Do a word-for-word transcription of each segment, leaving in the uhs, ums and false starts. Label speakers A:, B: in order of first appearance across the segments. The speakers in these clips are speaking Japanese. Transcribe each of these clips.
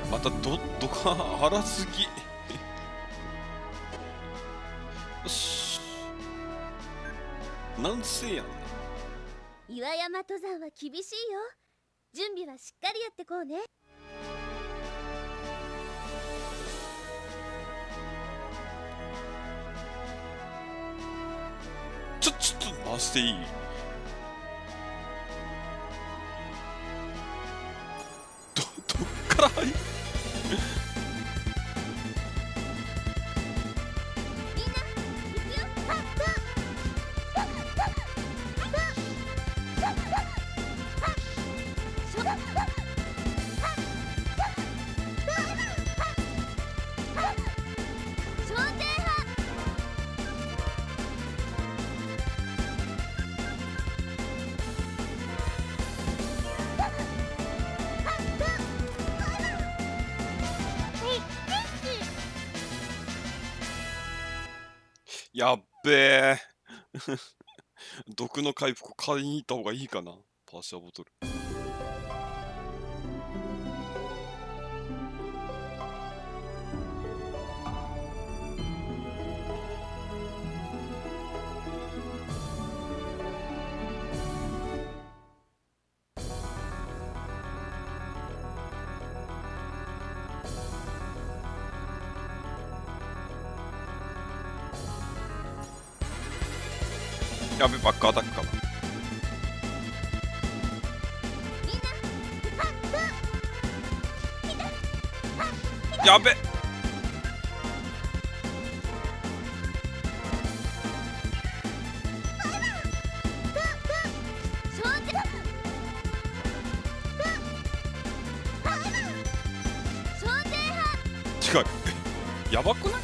A: またどどか荒すぎ。よし、なんせやんな。
B: 岩山登山は厳しいよ。準備はしっかりやってこうね。
A: ちょちょっと回していい？どどっから入る？
B: みんな行くよ。はっ焦点派。
A: やっべえ。毒の回復買いに行った方がいいかな。パーシャボトル。やべ、バックアタックかな。やべ。違う。やばくない？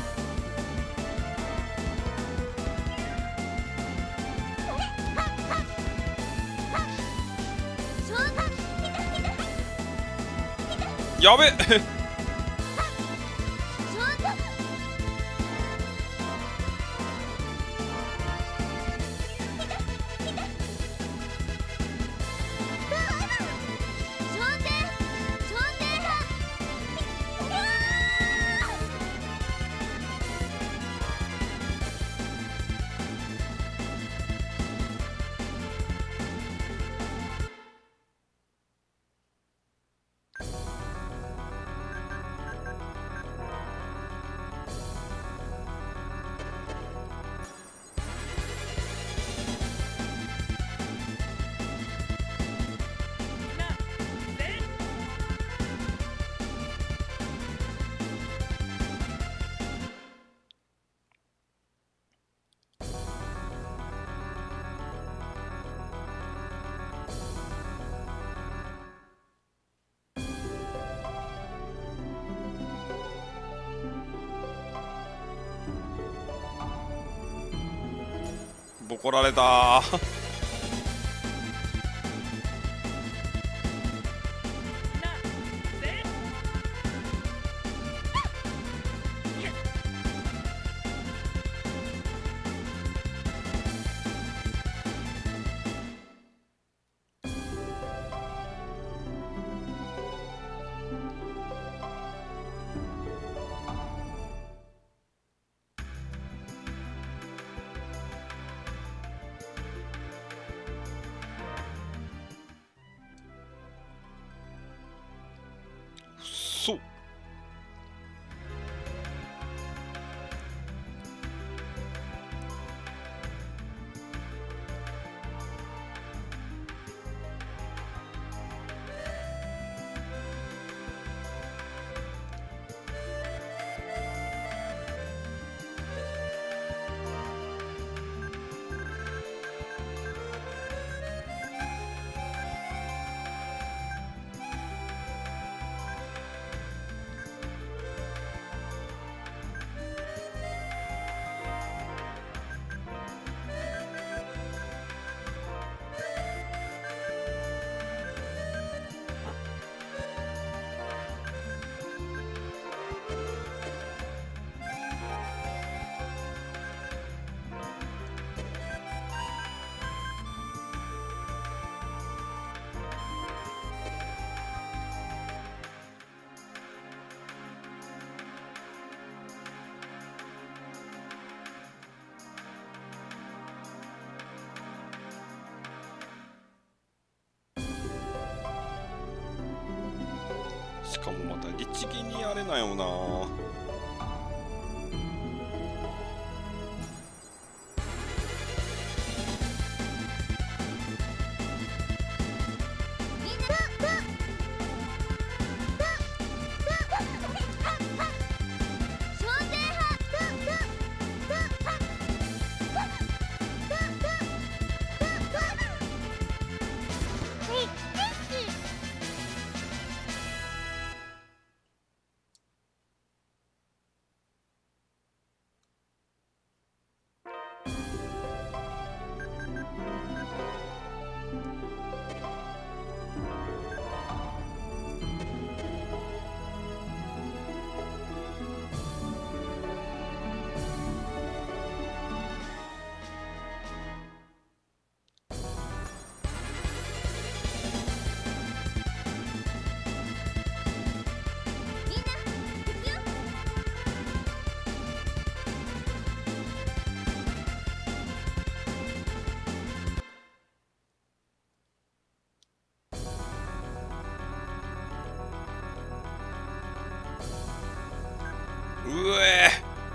A: やべ。ボコられたー。 しかもまた律儀にあれなよな。うえ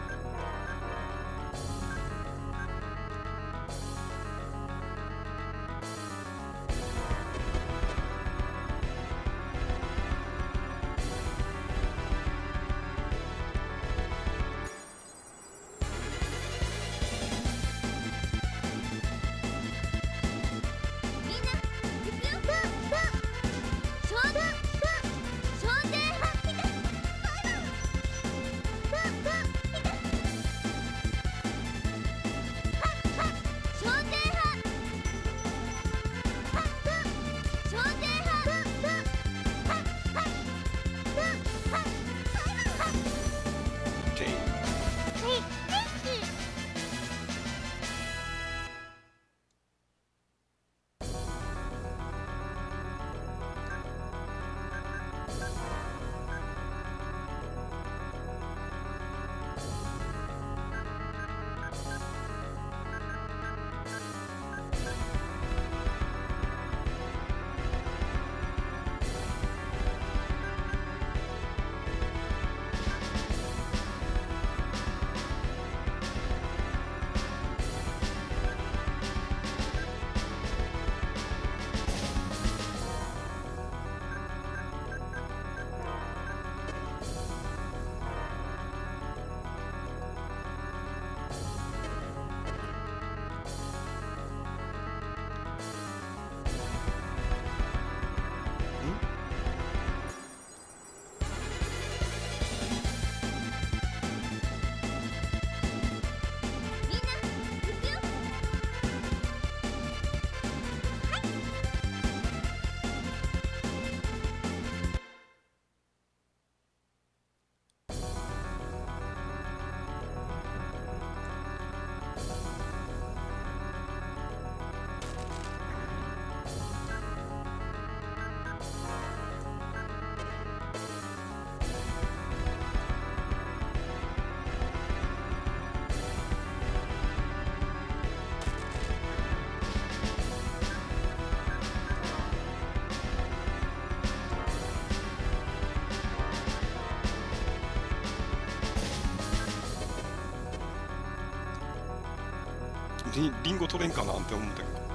A: リリンゴ取れんかなって思ったけど。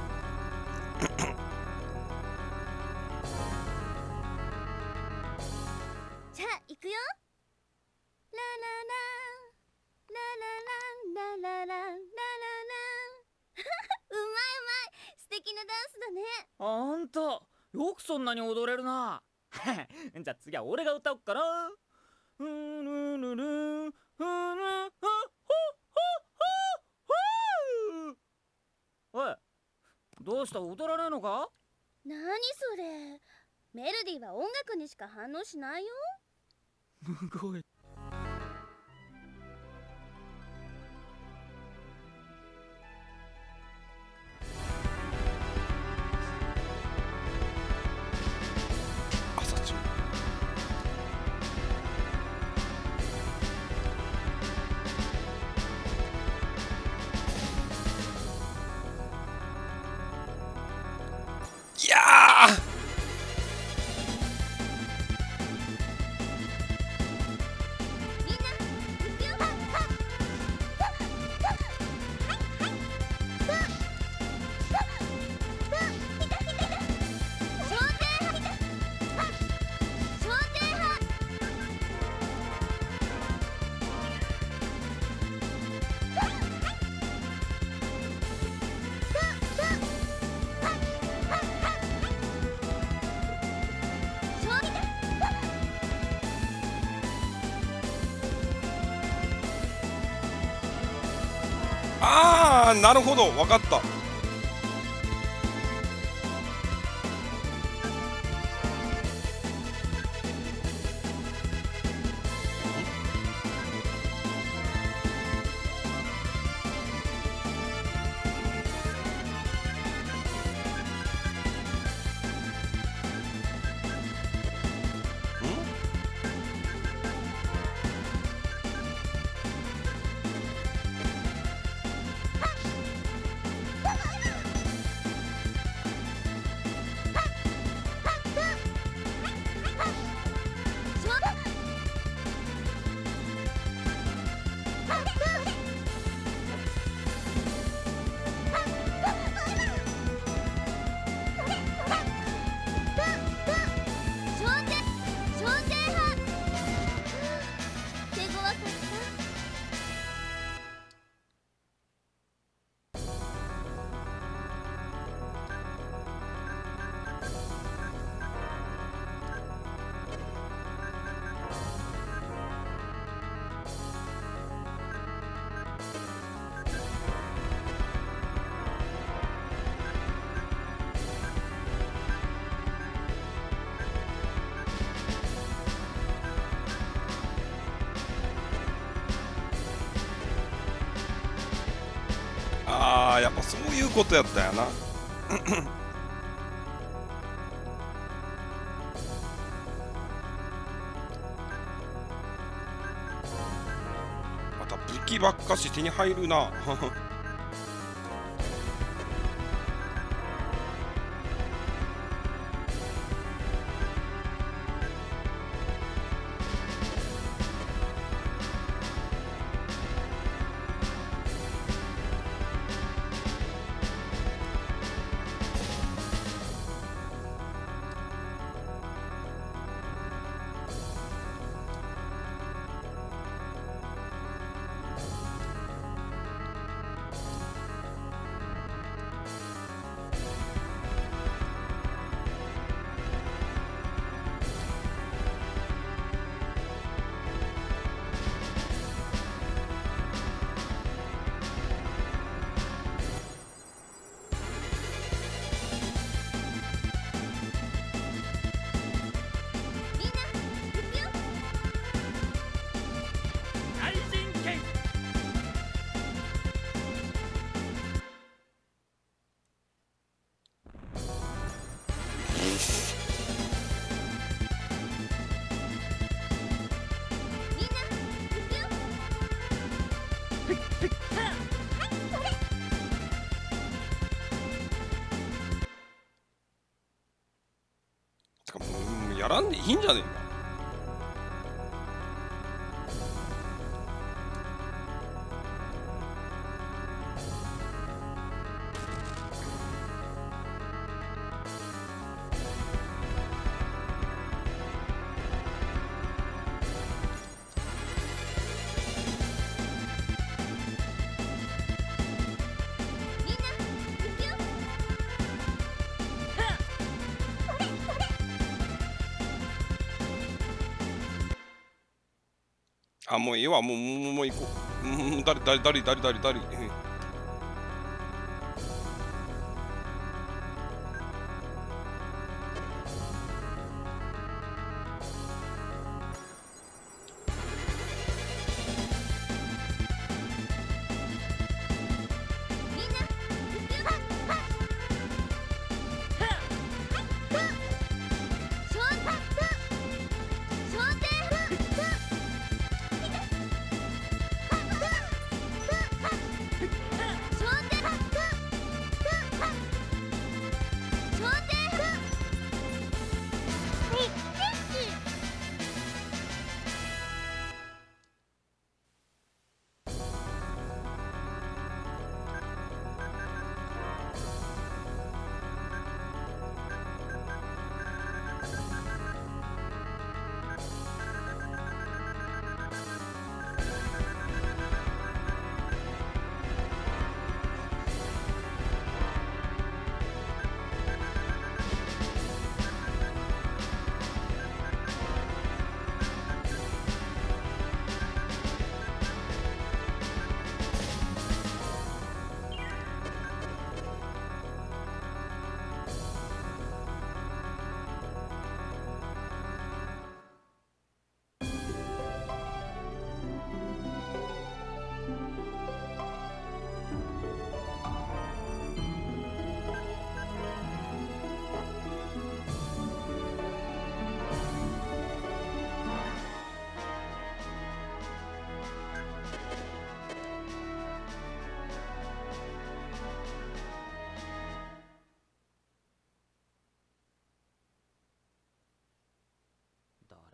B: じゃあ行くよ。ラララララララララララララうまいうまい、素敵なダンスだね。
C: あんたよくそんなに踊れるな。じゃあ次は俺が歌おっかな。うるるるうるほほほおい、どうした、踊らねえのか？
B: なにそれ、メロディーは音楽にしか反応しないよ。
C: むごい。
A: 朝中いやーあー、なるほど、わかった。あー、やっぱそういうことやったんやな。また武器ばっかし手に入るな。
C: 大人剣。
A: てかもうやらんでいいんじゃねえか。あ、もういいわ、もう、もう、もう行こう。うん、誰、誰、誰、誰、誰、誰。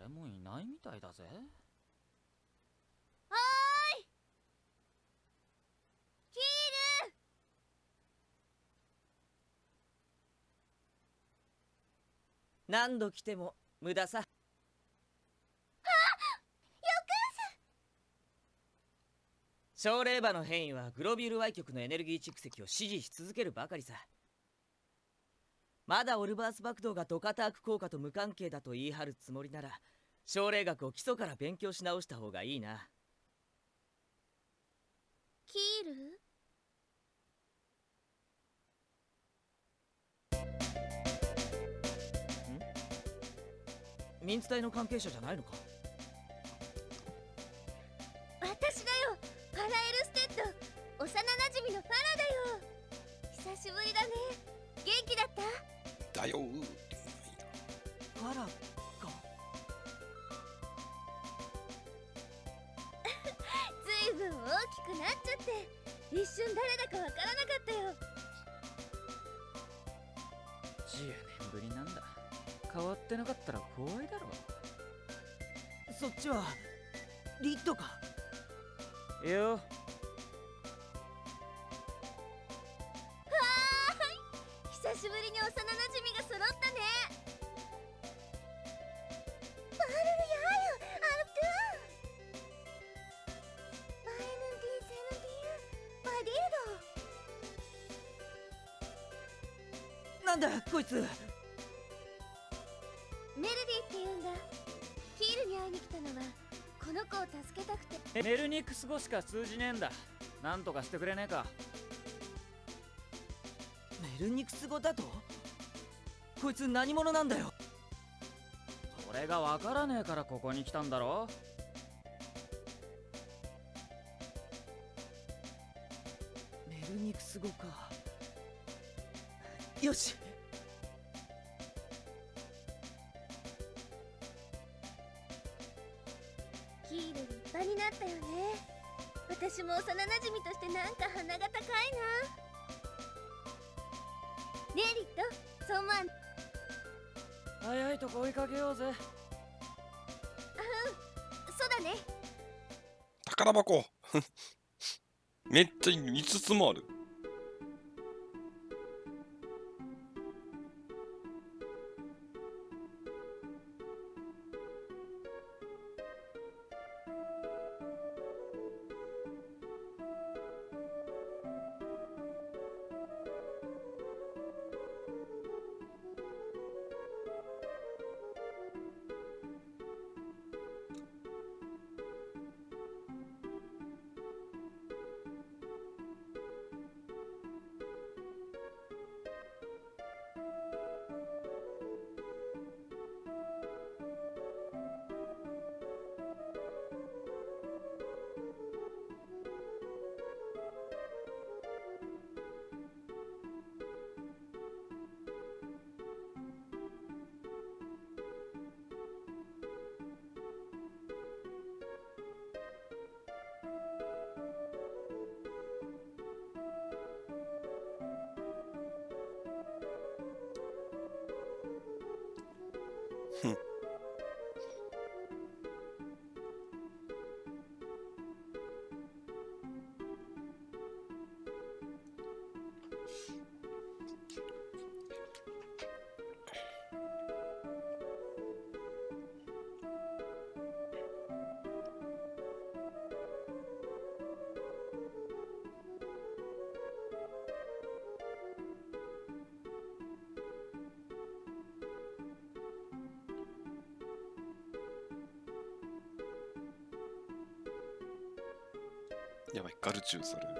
C: 誰もいないみたいだぜ。
B: おーい、キール。
D: 何度来ても無駄さ。奨励馬の変異はグロビュール Y 極のエネルギー蓄積を支持し続けるばかりさ。まだオルバース爆動がドカターク効果と無関係だと言い張るつもりなら、奨励学を基礎から勉強し直した方がいいな。
B: キール。
D: ミンツ隊の関係者じゃないのか？
B: 私だよ、ファラエルステッド。幼なじみのファラだよ。久しぶりだね。元気だった？
A: だよ。
D: ファラか。
B: ずいぶん大きくなっちゃって、一瞬誰だかわからなかったよ。
C: じゅうねんぶりなんだ。変わってなかったら怖いだろ。
D: そっちはリッドか？
C: いや、
B: わーい、久しぶりに幼なじみが揃ったね。バルルヤーユアルトゥーバエヌンディセヌディーバディルド。
D: なんだこいつ。
B: メルディって言うんだ。キールに会いに来たのはこの子を助けたくて。
C: メルニクス語しか通じねえんだ。なんとかしてくれねえか。
D: メルニクス語だと？こいつ何者なんだよ。
C: それがわからねえからここに来たんだろ。
D: メルニクス語か。よし。
B: キール立派になったよね。私も幼なじみとしてなんか鼻が高いな。ねえリッド、ソンマン。
C: 早いとこ追いかけようぜ。
B: そうだね。
A: 宝箱めっちゃいつつもある。ふん。やばい、ガルチューされる。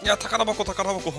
A: や、宝箱宝箱。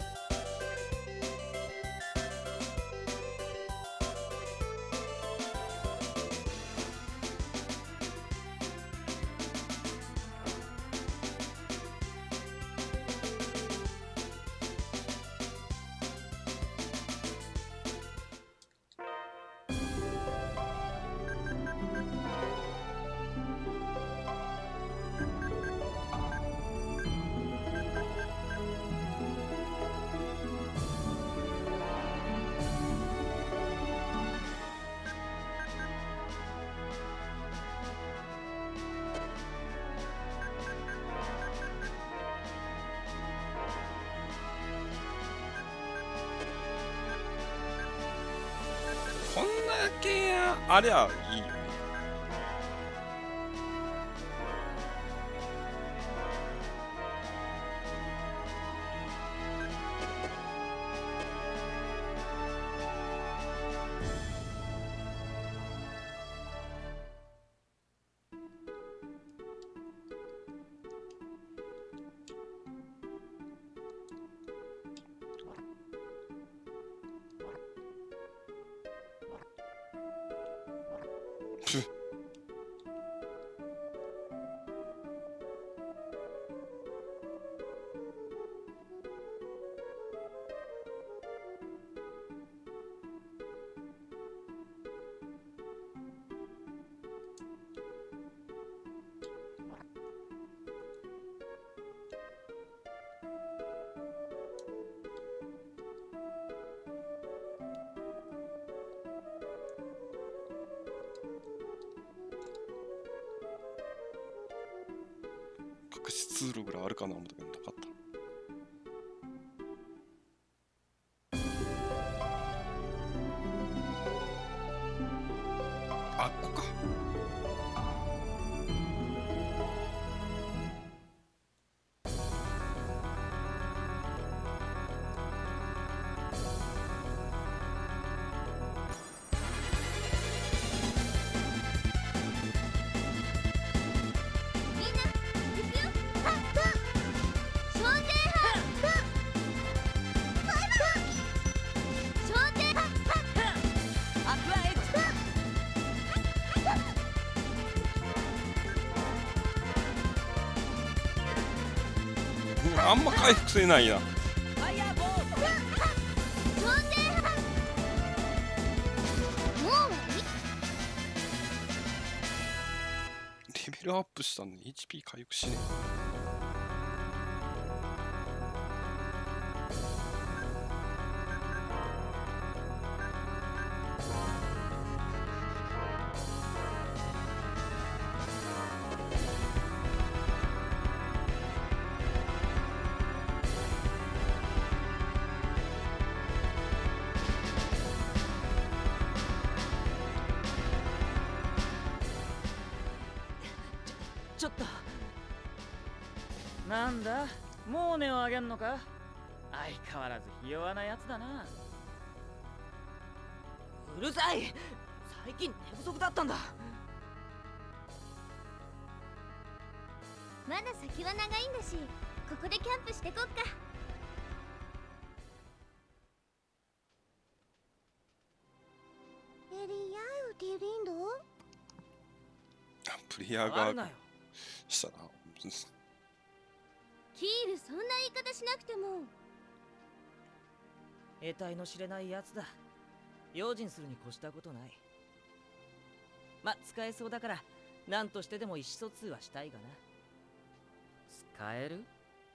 A: こんなけありゃいいよね。プッ。隠し通路ぐらいあるかな思ったけどなかった。あっこか。あんま回復性ないな。レベルアップしたのに エイチピー 回復しねえ。
D: ちょっと
C: なんだ、もう音をあげんのか。相変わらずひ弱なやつだな。
D: うるさい。最近寝不足だったんだ。
B: まだ先は長いんだし、ここでキャンプしてこっか。エリヤウティリンド
A: プレイヤーが
D: 触るなよ。
A: したな。
B: キール、そんな言い方しなくても。
D: 得体の知れないやつだ。用心するに越したことない。ま、使えそうだから何としてでも意思疎通はしたいがな。
C: 使える？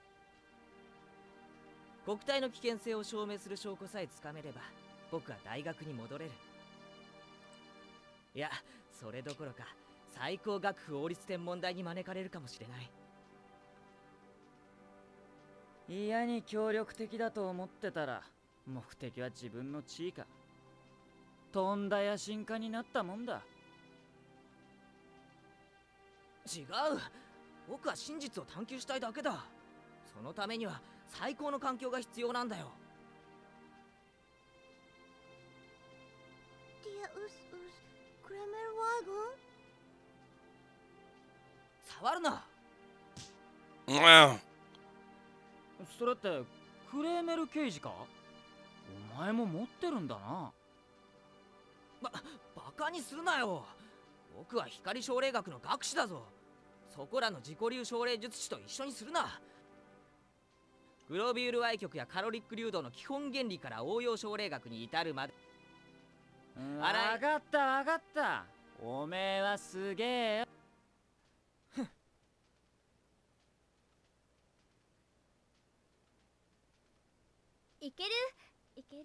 D: 国体の危険性を証明する証拠さえつかめれば僕は大学に戻れる。いや、それどころか最高学府王立天文台に招かれるかもしれない。
C: 嫌に協力的だと思ってたら目的は自分の地位か。とんだ野心家になったもんだ。
D: 違う、僕は真実を探求したいだけだ。そのためには最高の環境が必要なんだよ。
B: ディアウスウスクレメルワゴン。
D: 触るな。
A: うん。
C: それってクレーメル刑事か？お前も持ってるんだな。
D: バカにするなよ。僕は光奨励学の学士だぞ。そこらの自己流奨励術師と一緒にするな。グロビュール Y 極やカロリック流動の基本原理から応用奨励学に至るまで。
C: うん、
D: あら
C: わかったわかった。おめえはすげえよ。
B: いけるいける。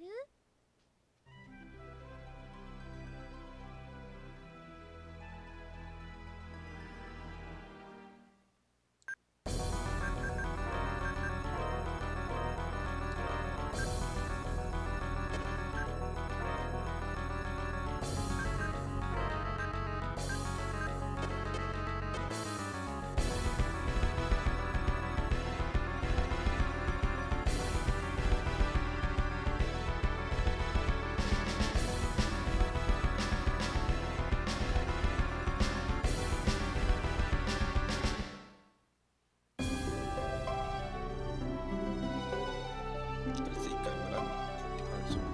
A: とりあえず一回もらうって感じ。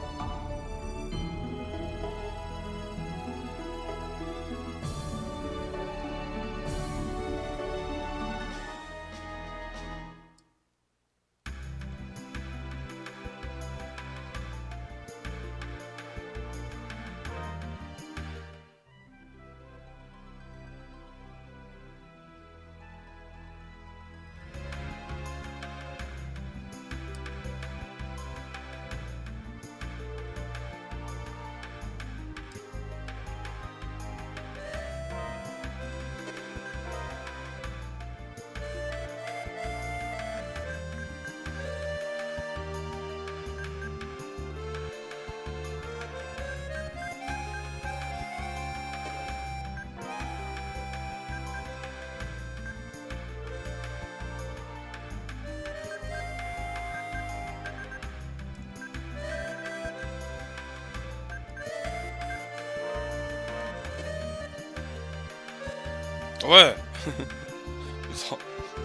A: おい嘘。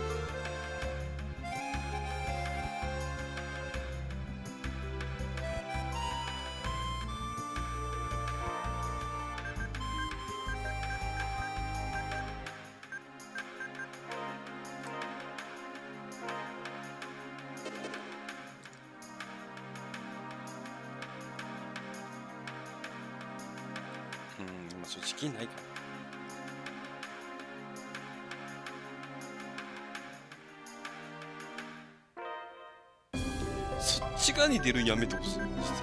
A: うん、まあ正直ないかな。そっち側に出るんやめてほしい。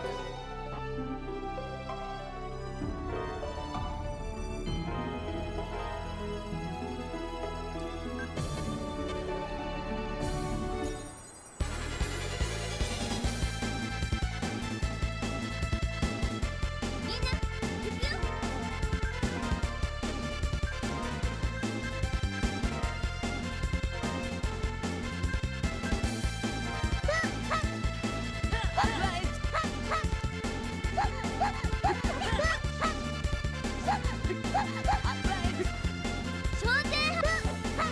B: みんな行くよ。昇天派。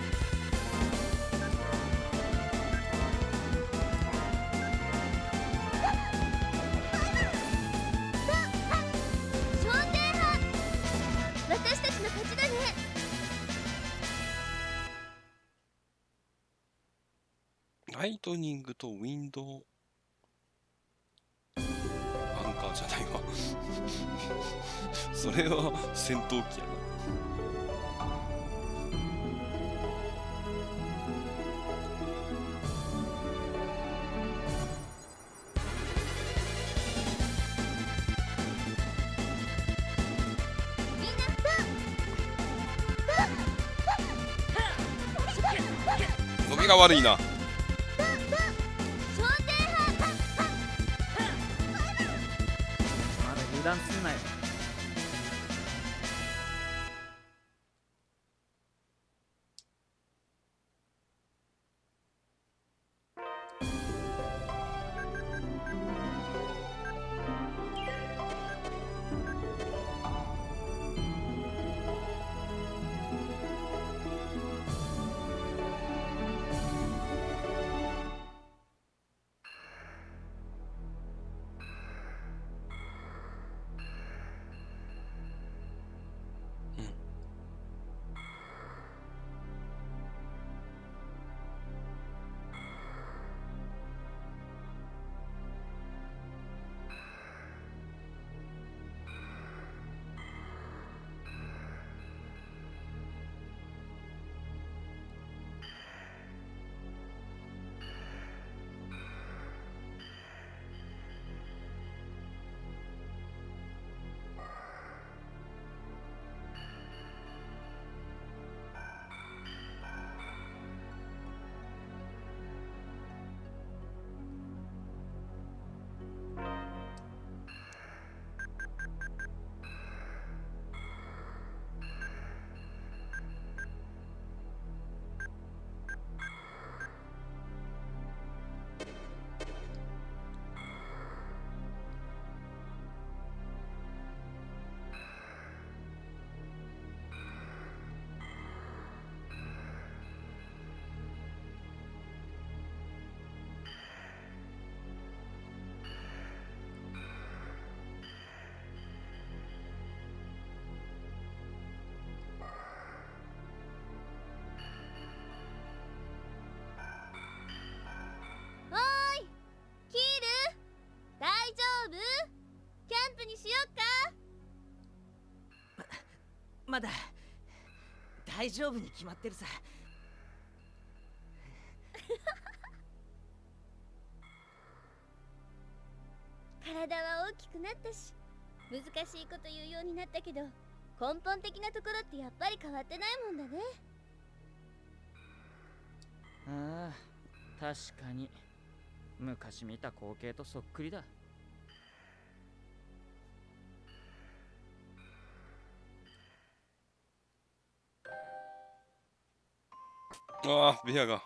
B: 昇天派。私たちの勝ちだね。
A: ライトニングとウィンドウアンカーじゃないわそれは戦闘機やな。
B: みんな
A: 伸びが悪いな。
B: 昇天派。
C: まだ油断すんなよ。
D: まだ大丈夫に決まってるさ。
B: 体は大きくなったし、難しいこと言うようになったけど、根本的なところってやっぱり変わってないもんだね。
C: ああ、確かに昔見た光景とそっくりだ。
A: ああ、ベアが。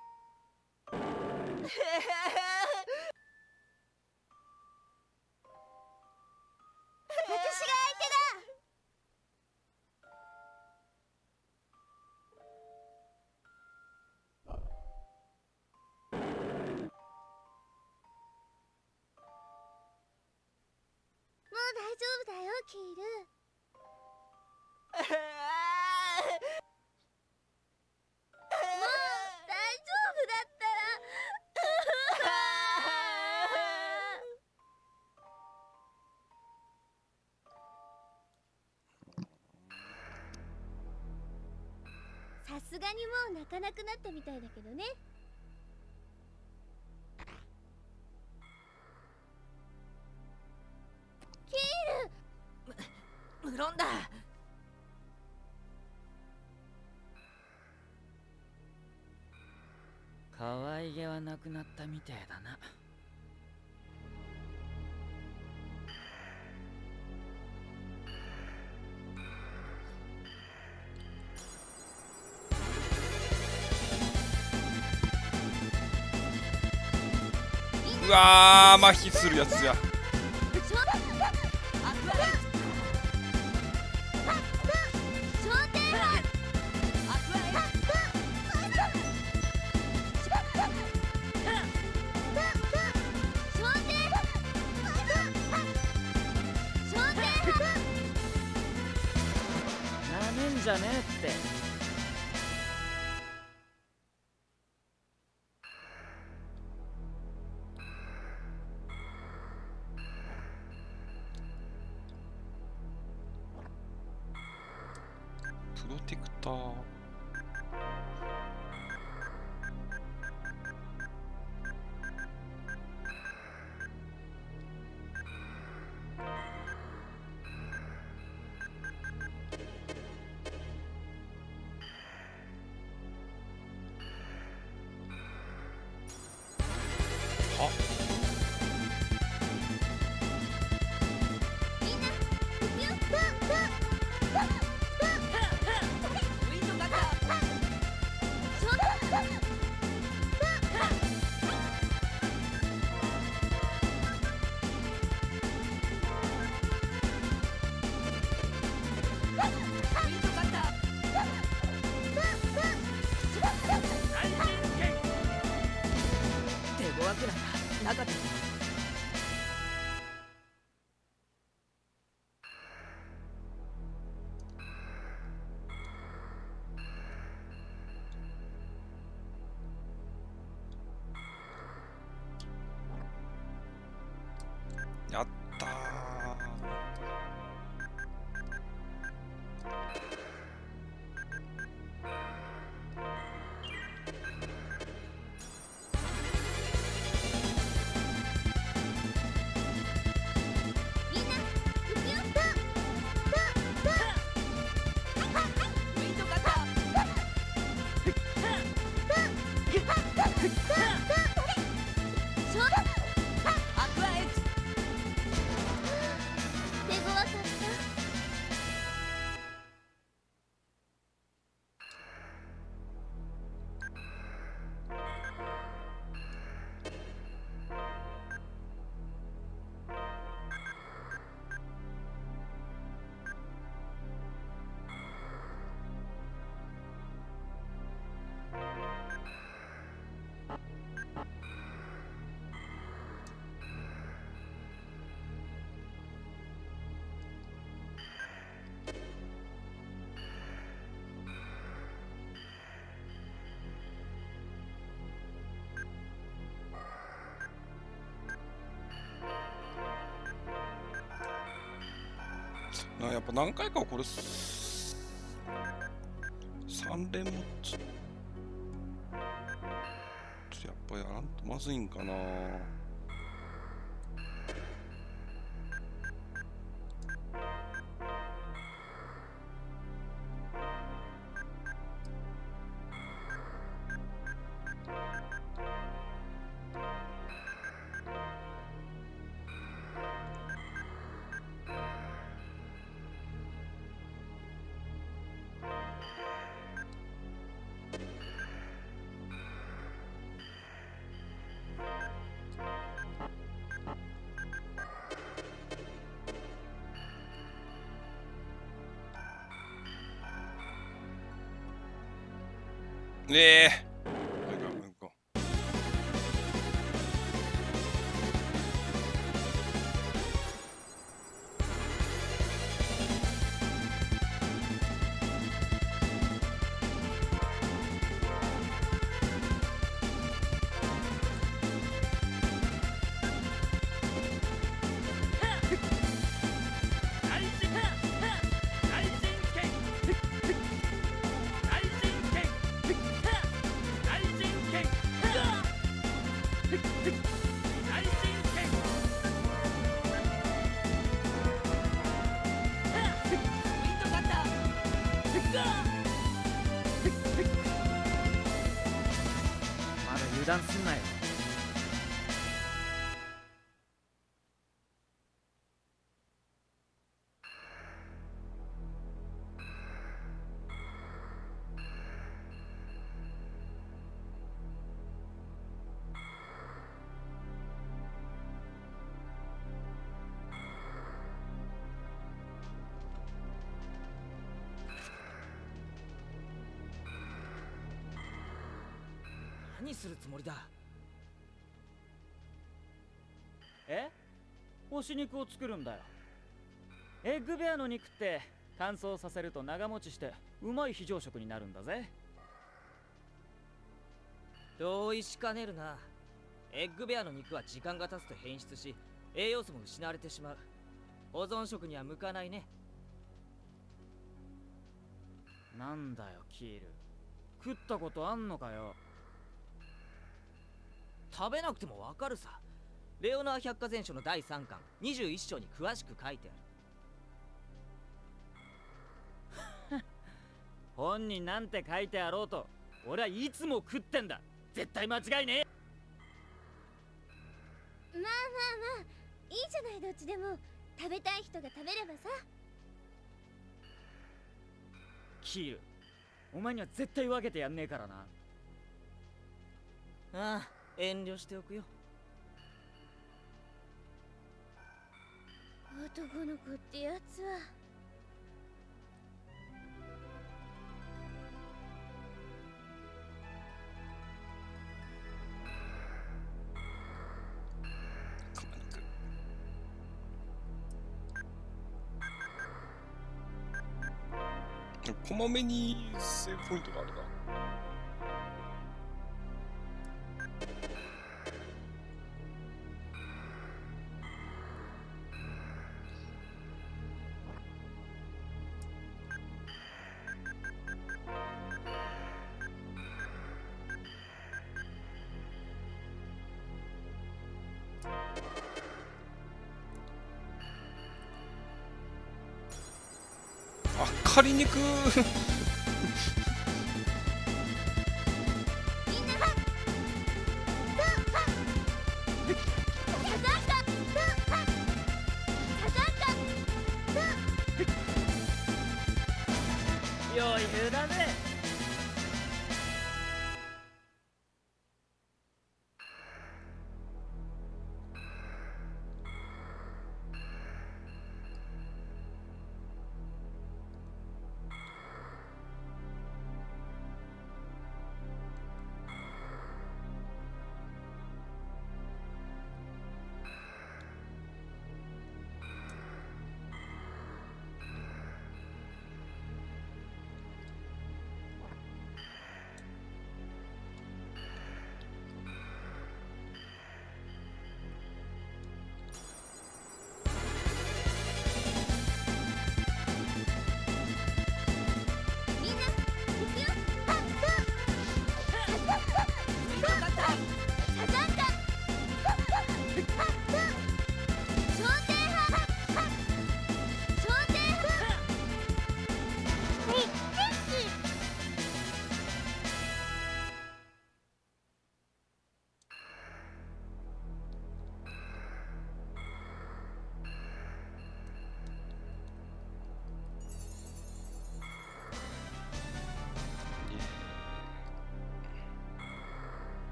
B: 私が相手だ。もう大丈夫だよ、キール。もう大丈夫だったら。さすがにもう泣かなくなったみたいだけどね。キール。
D: 無論だ。
C: 可愛げはなくなったみてえだな。
A: うわー、麻痺するやつや。
C: なめんじゃねえって。
A: プロテクター。は
D: 手強くなんかなかった。
A: やったー。
B: みんな、行くよ。
D: ウィンドカッター。アクアエッジ。
B: 手強かった。
A: なやっぱ何回かこれすさん連もちょっとやっぱやらんとまずいんかな。ねえ。
C: 油断すんなよ。
D: 何するつもりだ。
C: え？干し肉を作るんだよ。エッグベアの肉って乾燥させると長持ちしてうまい非常食になるんだぜ。
D: 同意しかねるな。エッグベアの肉は時間が経つと変質し、栄養素も失われてしまう。保存食には向かないね。
C: なんだよキール、食ったことあんのかよ。
D: 食べなくてもわかるさ。レオナー百科全書のだいさんかんにじゅういっ章に詳しく書いてある。
C: 本になんて書いてあろうと俺はいつも食ってんだ。絶対間違いねえ。
B: まあまあまあいいじゃない。どっちでも食べたい人が食べればさ。
C: キール、お前には絶対分けてやんねえからな。
D: ああ、遠慮しておくよ。
B: 男の子ってやつは。
A: こまめにセーブポイントがあるな。あ、仮肉
C: 余裕だぜ。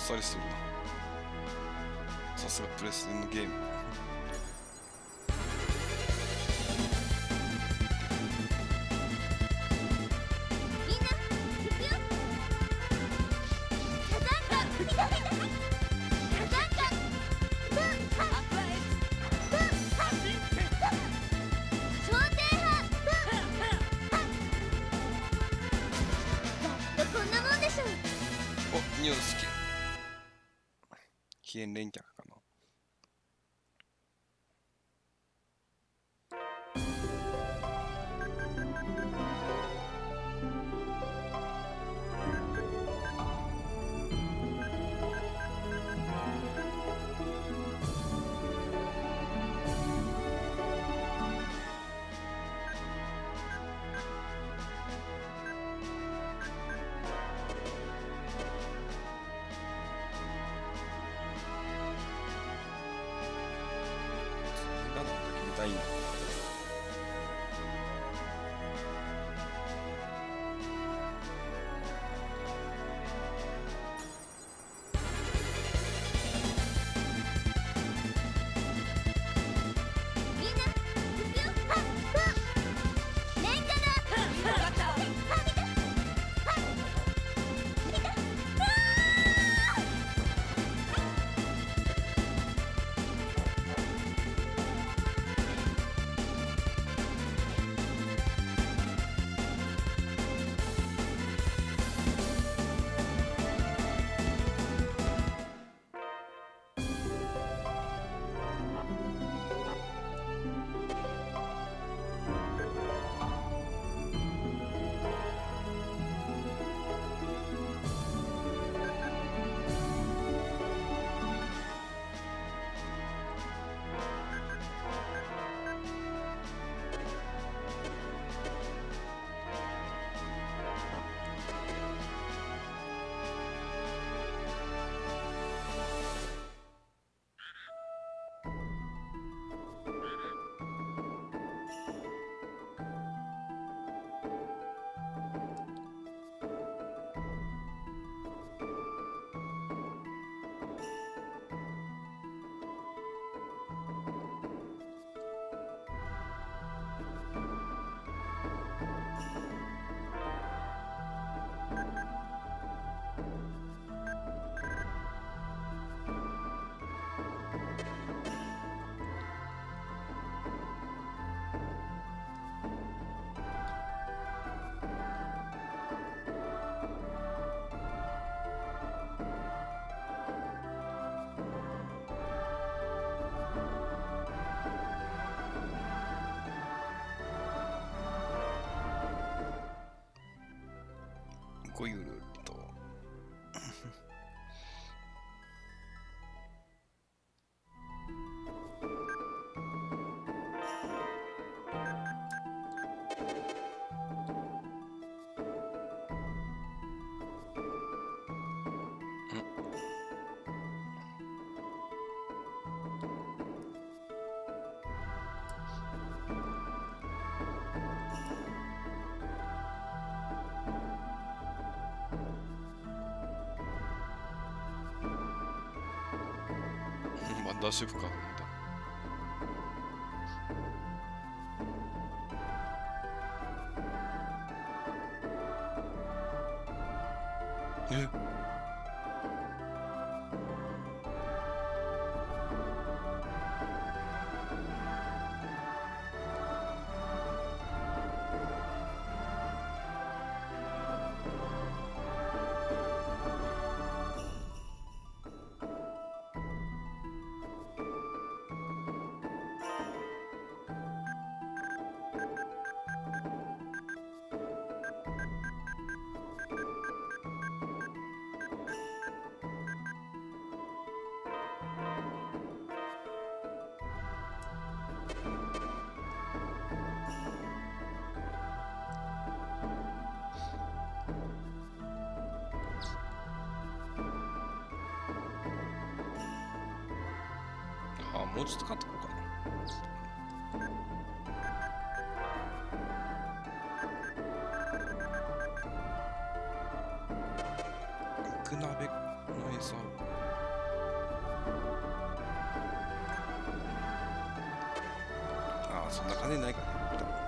A: さりするな。さすがプレステのゲーム。
B: みんな行くよ。サザンカサザンカ焦点波。やっとこんなもんでしょ。
A: お、ニュースキ飛燕連脚かな。なんだ決めたいんだ。
B: みんな行くよ。はっはっレンガだ。はっ見た。はっ見た。あごゆるりと。ワンダーシェフかなんだ。えあ、もうちょっと買ってこうかな。肉鍋、うん。
A: 餌を。ああ、そんな金ないかね。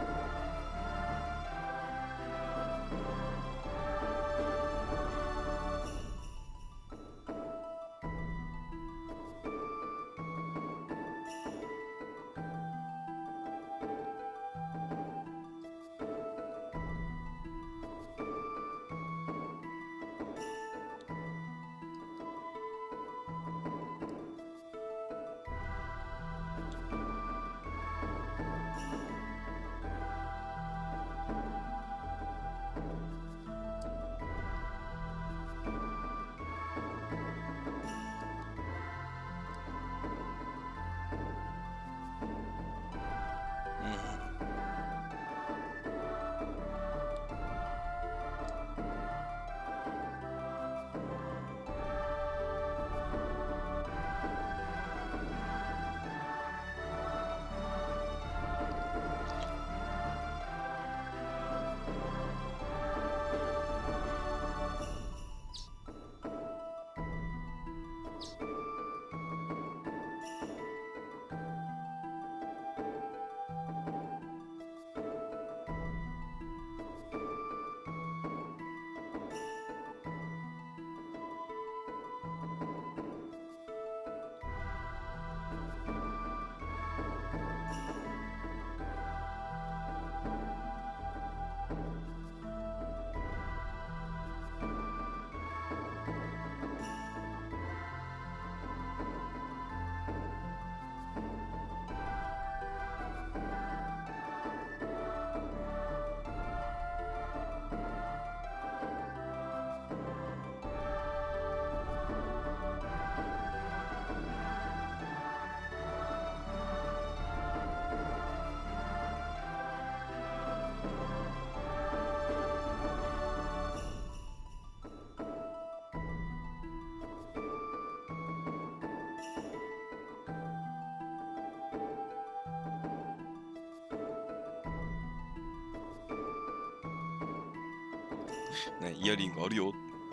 A: ね、イヤリングあるよ。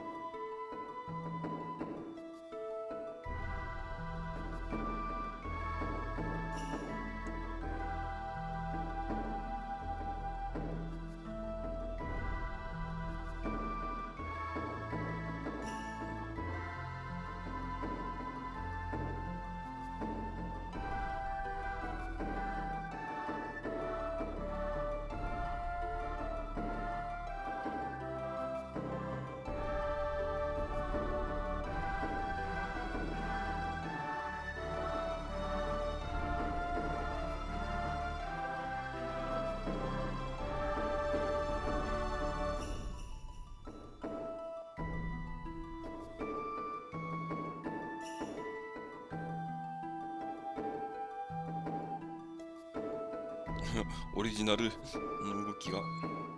A: オリジナルの動きが。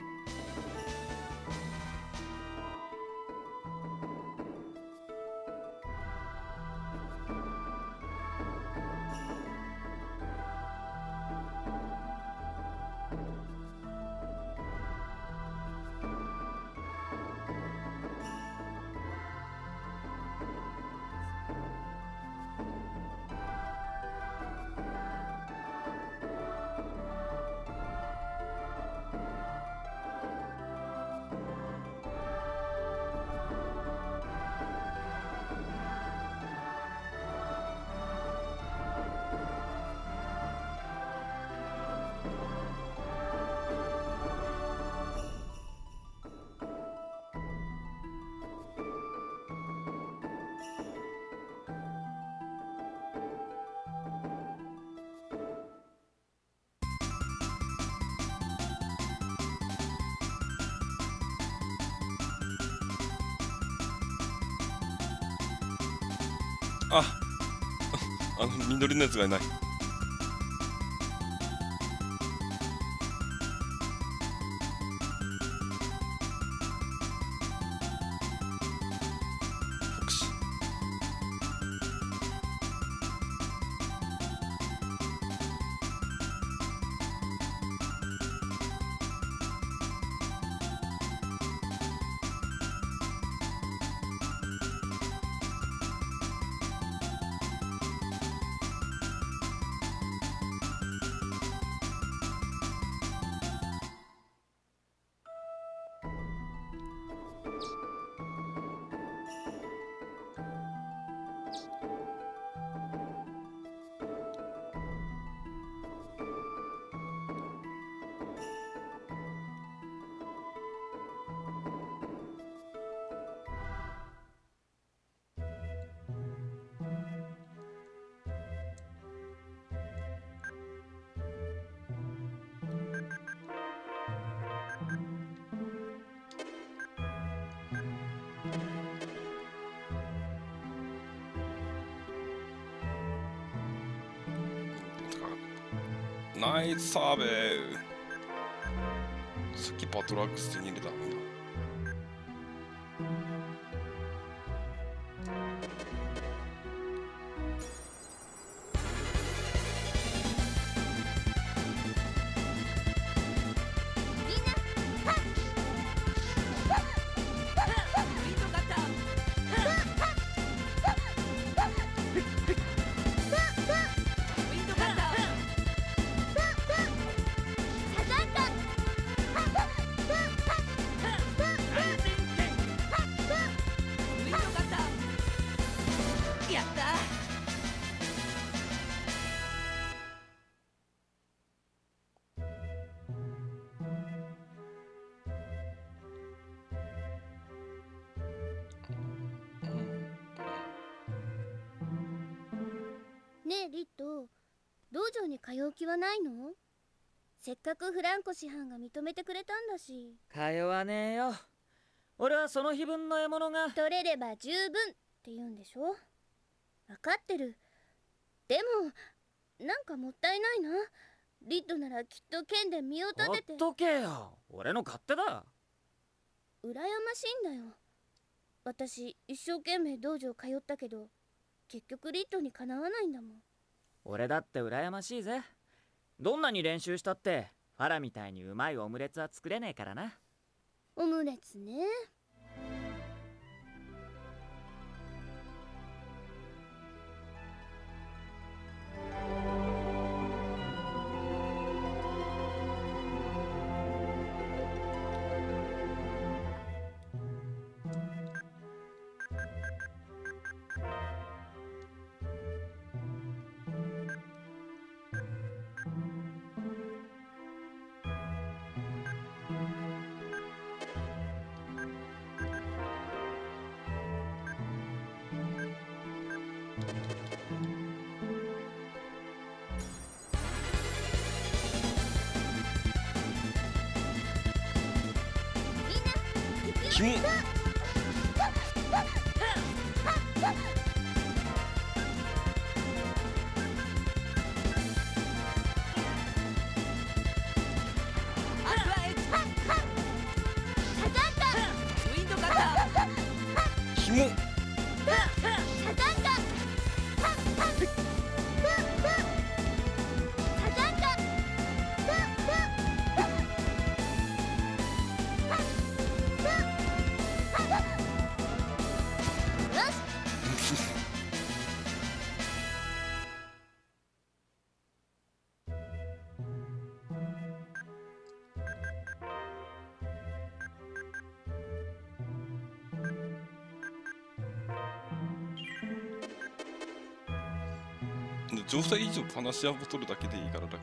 A: あ、あの緑のやつがいない。フォクシー。 ナイスサーベー。さっきバトルアックス手に入れたんだ。
B: ねえリット、道場に通う気はないの？せっかくフランコ師範が認めてくれたんだし。
C: 通わねえよ。俺はその日分の獲物が
B: 取れれば十分って言うんでしょ。分かってる。でもなんかもったいないな。リットならきっと剣で身を立てて。
C: ほっとけよ、俺の勝手だ。
B: 羨ましいんだよ。私一生懸命道場通ったけど結局リットにかなわないんだもん。
C: 俺だって羨ましいぜ。どんなに練習したってファラみたいにうまいオムレツは作れねえからな。
B: オムレツね。
A: キモっ。キモっ。状態以上パナシアボトルだけでいいから楽。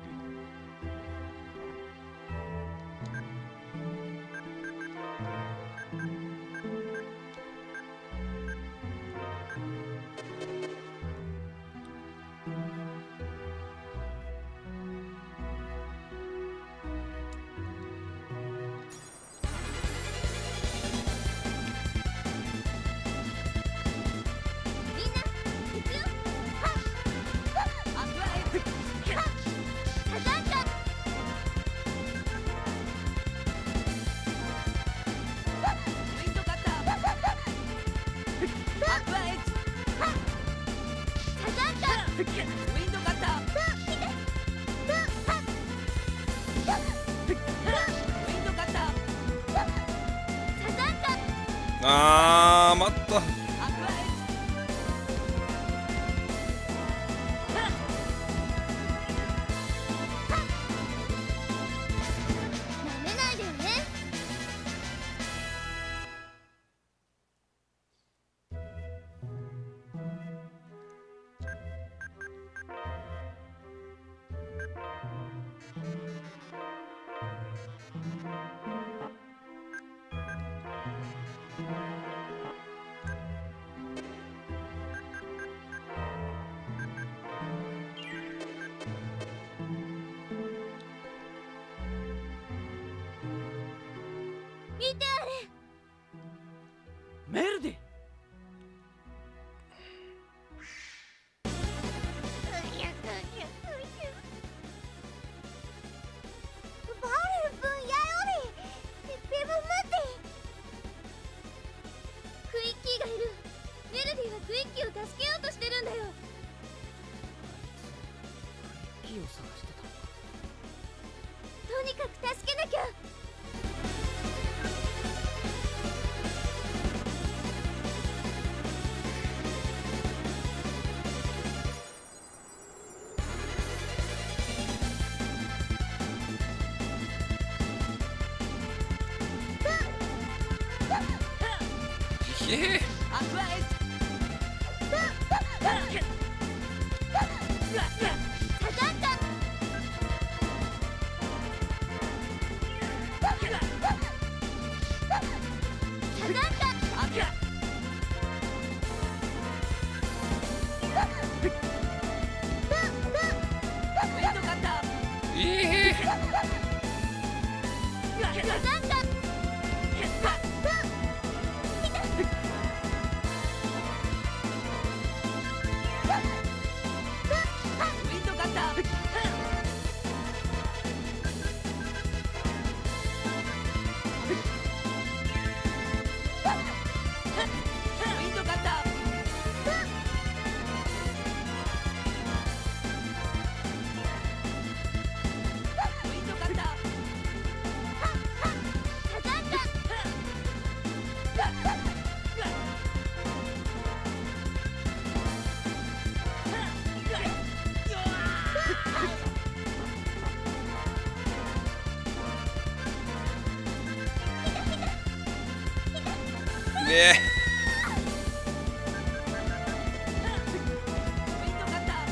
A: あー、待った。
B: 見てあれ。
C: メルディ。
B: にかく助けなきゃ。
A: え
D: アクアエス
A: え
D: ウィンドカッターウィンドカッターウィンドカッター
A: ねえ
D: ウィンドカッター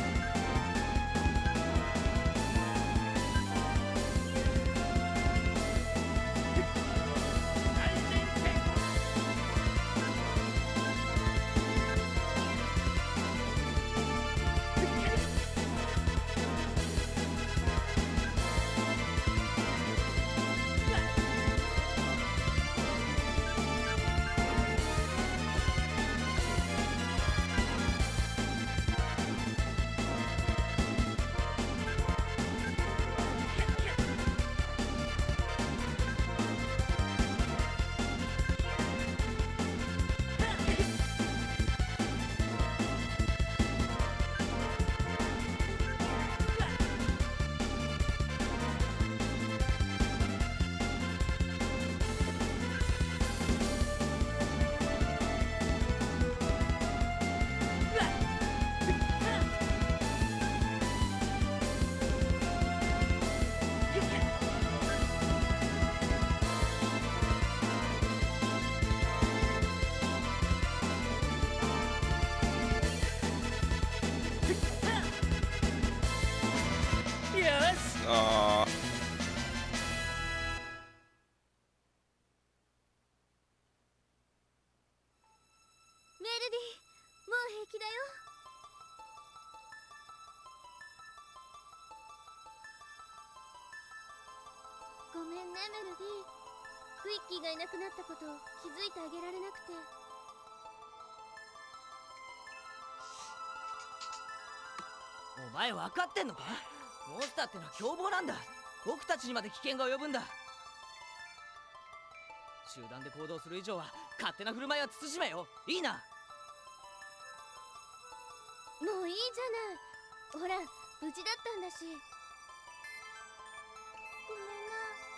A: あ
B: メルディ、もう平気だよ。ごめんねメルディ、ウィッキーがいなくなったことを気づいてあげられなくて。
D: お前分かってんのか？モンスターってのは凶暴なんだ。僕たちにまで危険が及ぶんだ。集団で行動する以上は勝手な振る舞いは慎めよ。いいな。
B: もういいじゃない。ほら無事だったんだし。ごめんな。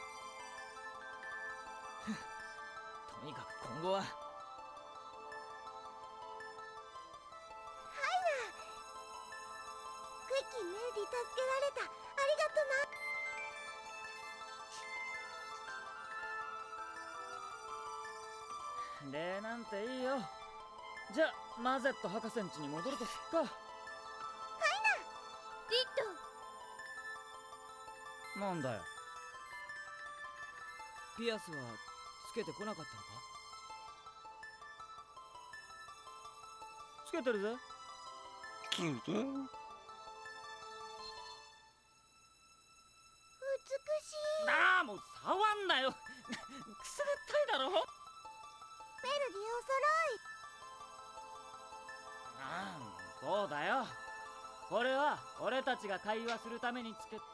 D: とにかく今後は
B: クッキー、メルディ助けられた。ありがとな。
C: 礼なんていいよ。じゃあマゼット博士ん家に戻るとすっか。
B: リッド。
C: なんだよ。
D: ピアスはつけてこなかったのか？
C: つけてるぜ。
A: つると
B: 美しい。
C: ああもう触んなよ。くすぐったいだろ。
B: メルディおそろい。
C: ああそうだよ。これは俺たちが会話するためにつけてるわ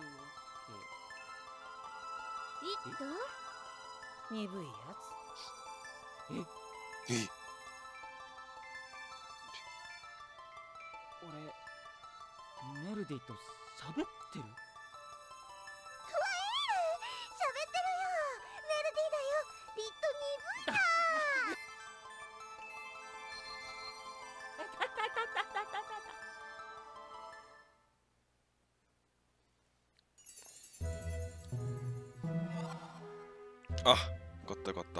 B: リッド。
D: 鈍いや
C: け。え
A: え
C: 俺メルディと喋ってる？
A: あ、よかったよかった。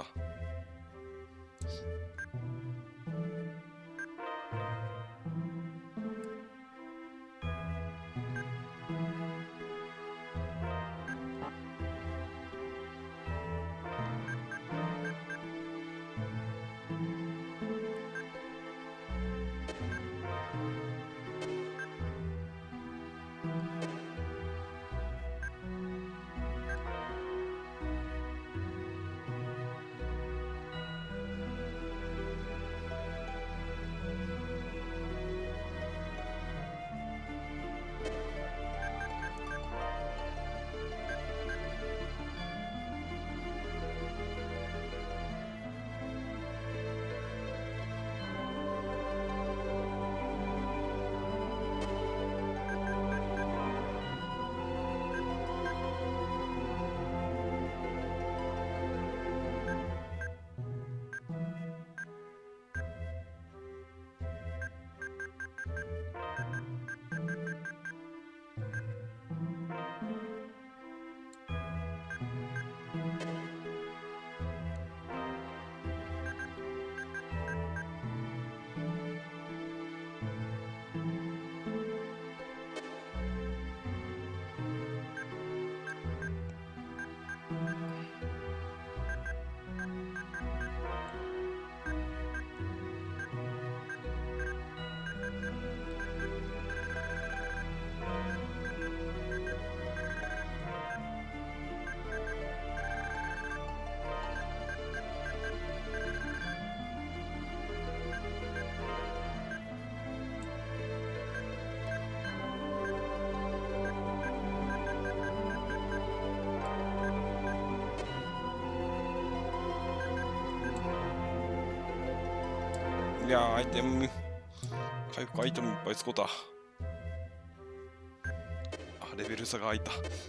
A: いやー、アイテム回復アイテムいっぱい使うた。あ、レベル差が開いた。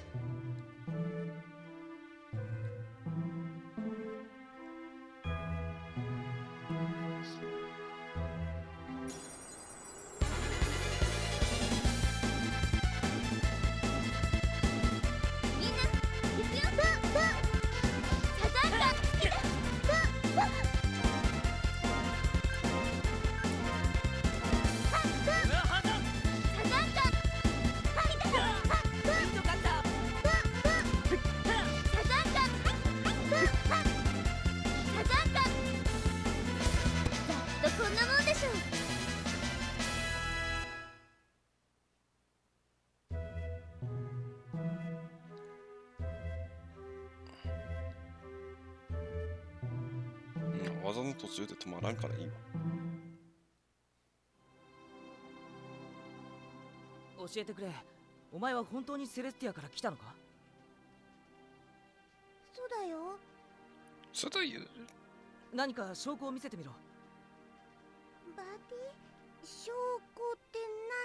A: 技の途中で止まらんからいいわ。
D: 教えてくれ。お前は本当にセレスティアから来たのか？
B: そうだよ。
A: そうだよ。
D: 何か証拠を見せてみろ。
B: バディ、証拠って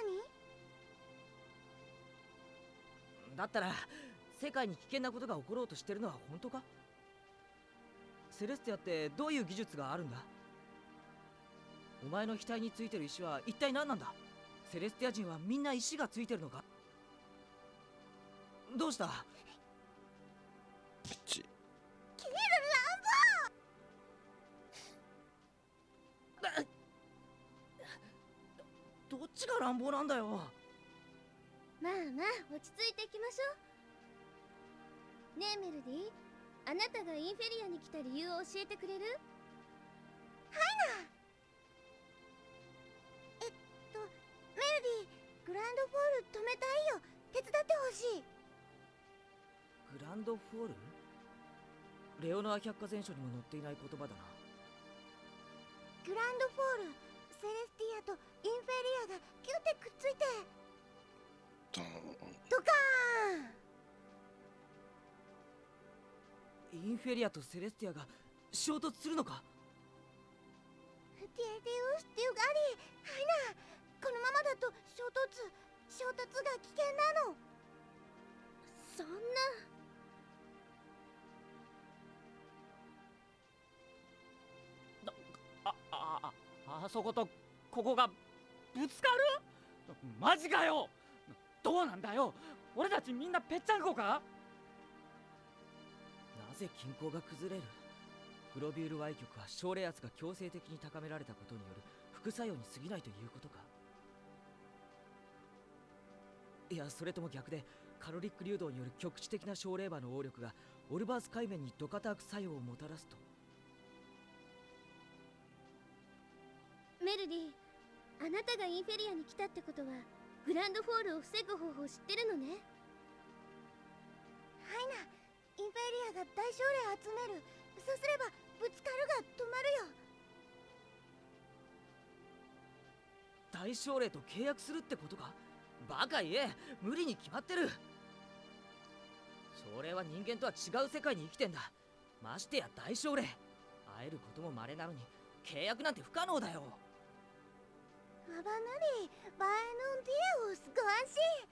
B: 何？
D: だったら世界に危険なことが起ころうとしてるのは本当か？セレスティアってどういう技術があるんだ？お前の額についてる石は一体何なんだ？セレスティア人はみんな石がついてるのか？どうした？
A: ピッチ。
B: キル
D: 乱暴！どっちが乱暴なんだよ。
B: まあまあ、落ち着いていきましょう。ねえメルディ、あなたがインフェリアに来た理由を教えてくれる？はいな。えっと、メルディ、グランドフォール止めたいよ。手伝ってほしい。
D: グランドフォール？レオナー百科全書にも載っていない言葉だな。
B: グランドフォール、セレスティアとインフェリアがキュッてくっついて
A: ドーン
B: ドカーン。
D: インフェリアとセレスティアが衝突するのか？
B: ティエデウスティウガリー、はいな。このままだと衝突衝突が危険なの。そんな。
C: ああああそことここがぶつかる？マジかよ。どうなんだよ、俺たちみんなぺっちゃんこか？な
D: ぜ均衡が崩れる？グロビュール Y 極は症例圧が強制的に高められたことによる副作用に過ぎないということか？いや、それとも逆でカロリック流動による局地的な症例場の応力がオルバース海面にドカターク作用をもたらすと。
B: メルディ、あなたがインフェリアに来たってことはグランドフォールを防ぐ方法を知ってるのね。はいな、インフェリアが大症例集める。そうすればぶつかるが止まるよ。
D: 大症例と契約するってことか？バカ言え、無理に決まってる。症例は人間とは違う世界に生きてんだ。ましてや大症例、会えることも稀なのに契約なんて不可能だよ。
B: ワバナリバエノンディエオスご安心。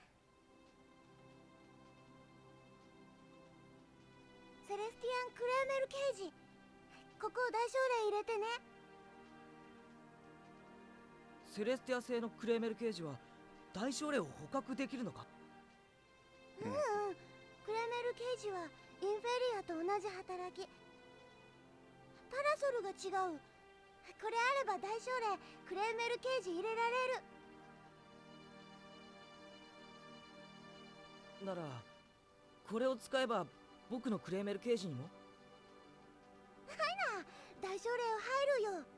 B: セレスティアン・クレーメル刑事、ここ大症例入れてね。
D: セレスティア製のクレーメル刑事は大症例を捕獲できるのか？
B: うんうん、クレーメル刑事はインフェリアと同じ働き。パラソルが違う。これあれば大症例クレーメル刑事入れられる。
D: ならこれを使えば僕のクレーメル刑事にも？
B: はいな、大症例を入るよ。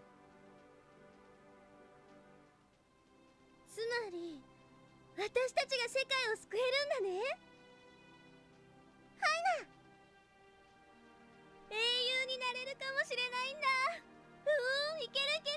B: つまり私たちが世界を救えるんだね。はいな、英雄になれるかもしれないんだ。うーん、いけるいける。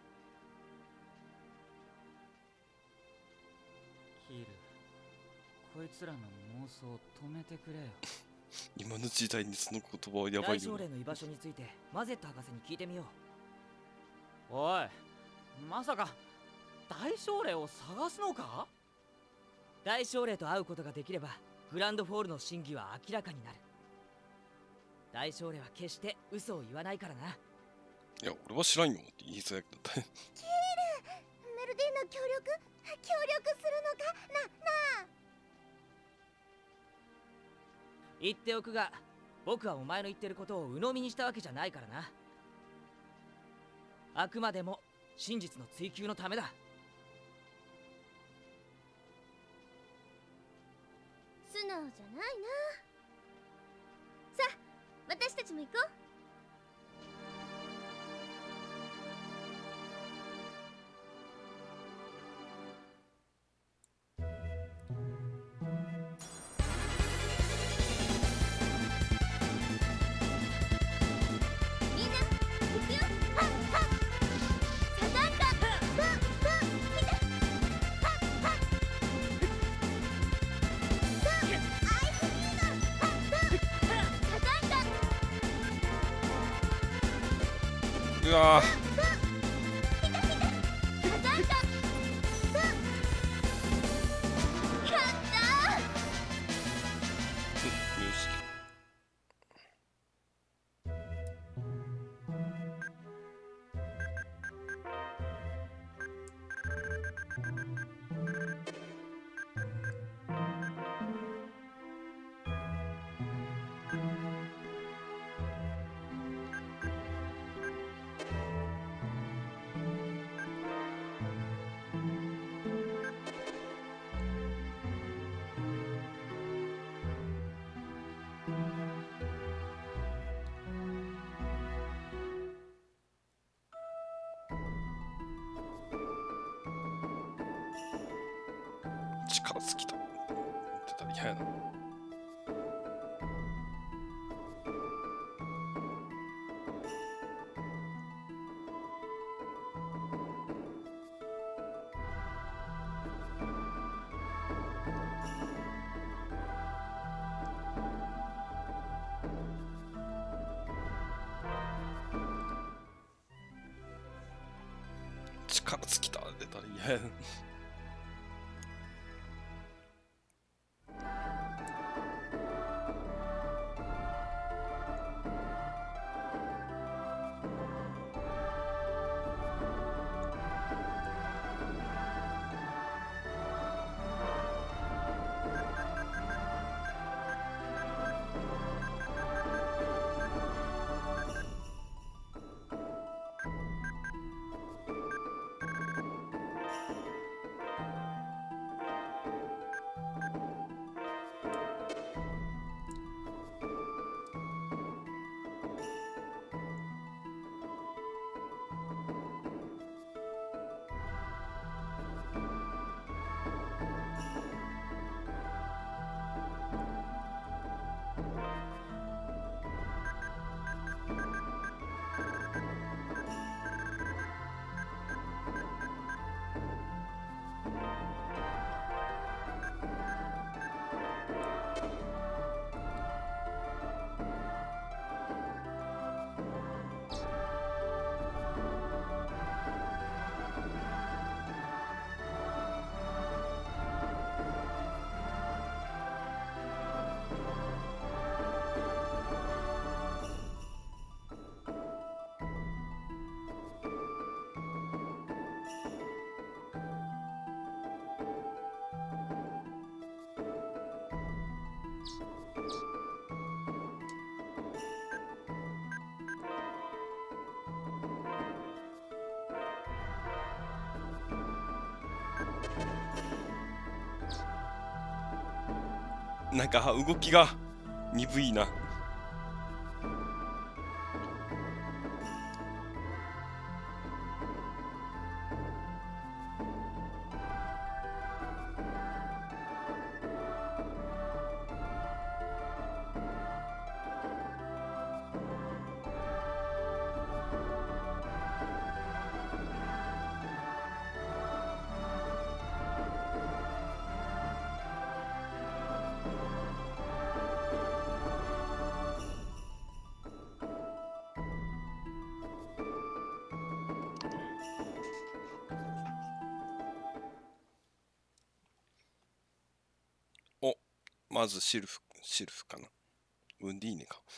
C: キル、こいつらの妄想を止めてくれよ。
A: 今の時代にその言葉はやば
D: 大
A: いよね。
D: 症例の居場所についてマゼット博士に聞いてみよう。
C: おい、まさか大症例を探すのか？
D: 大症例と会うことができればグランドフォールの真偽は明らかになる。大症例は決して嘘を言わないからな。
A: いや、俺は知らんよって言いそうやけど。
B: キール、メルディの協力協力するのかな、なあ。
D: 言っておくが、僕はお前の言ってることを鵜呑みにしたわけじゃないからな。あくまでも真実の追求のためだ。
B: 素直じゃないな。さあ、私たちも行こう。みんな行くよ。はっはっ、サザンカ、ふっふっ、見て、はっはっ、アイスリード、はっふっ、サザンカ、
A: うわ
B: ふっ、見て見て、サザンカ、ふっ、やったー。
A: ー、よし。近づきたってたら嫌やな。近づきたってたら嫌やな。 なんか動きが鈍いな。お、まずシルフ、シルフかな。ウンディーネか。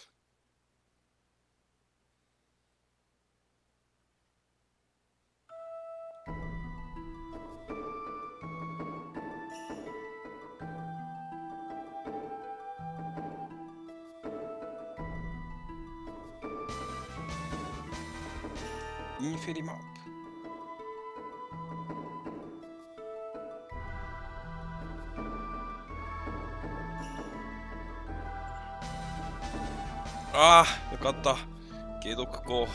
A: インフェリマップ。ああ、よかった。解毒庫。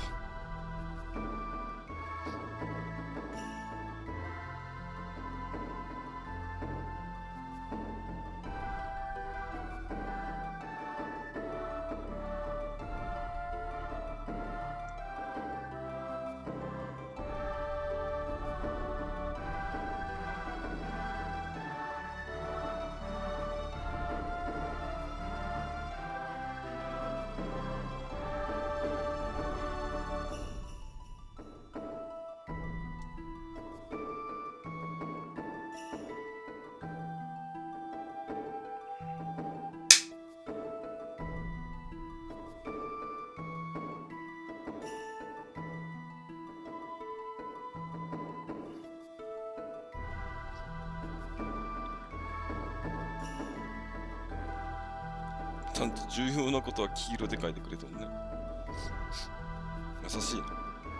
A: ちゃんと重要なことは黄色で書いてくれたもんね。優しいな。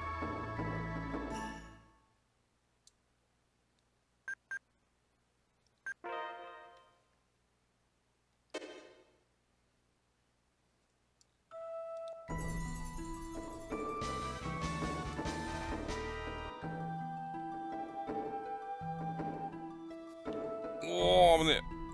A: おお、危ねえ。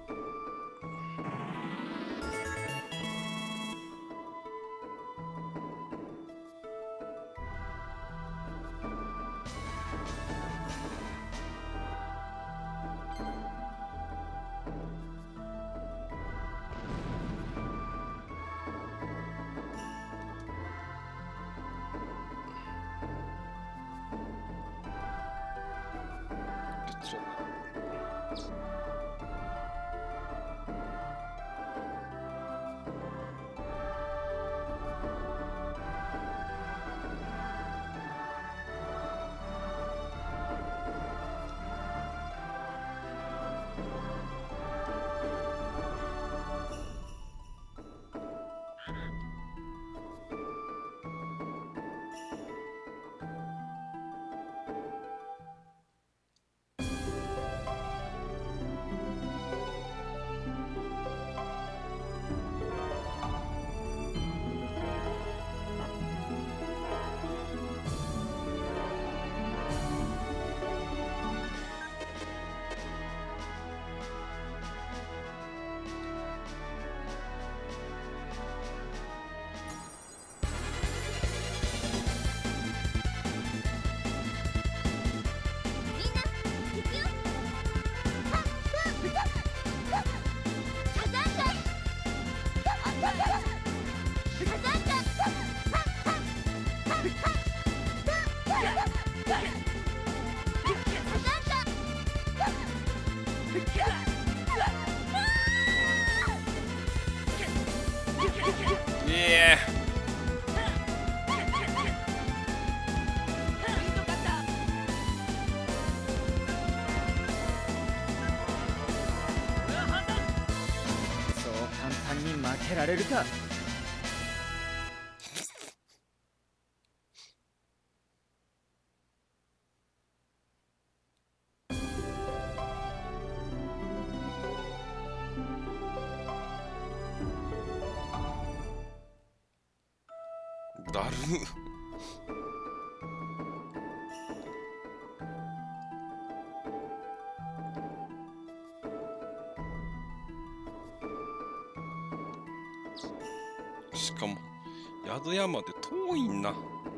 C: 負けられるか。
A: だる。しかも宿屋まで遠いんな。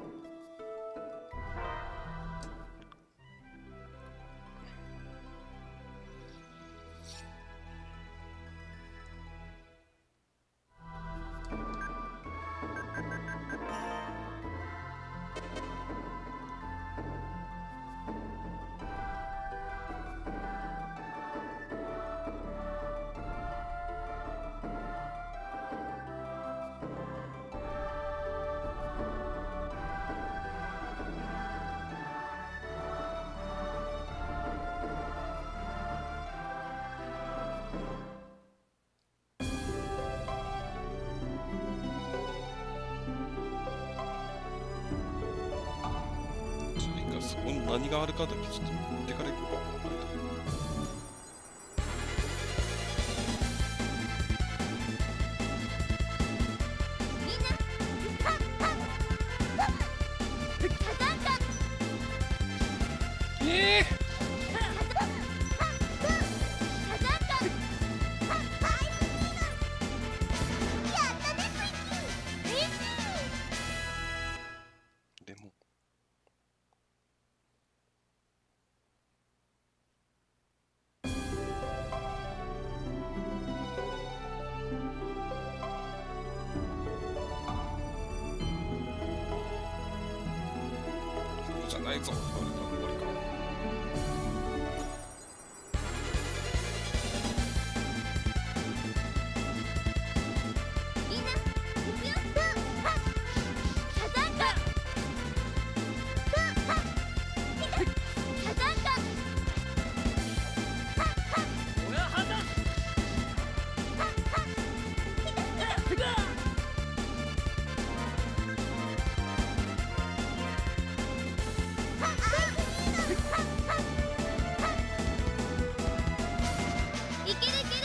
A: そこに何があるかだけちょっと持ってから行こうか。ええでもじゃないぞ。言われたら終わりか。
B: みんな行くよ。サザンカサザンカ
C: 俺は判断
B: いけるいける。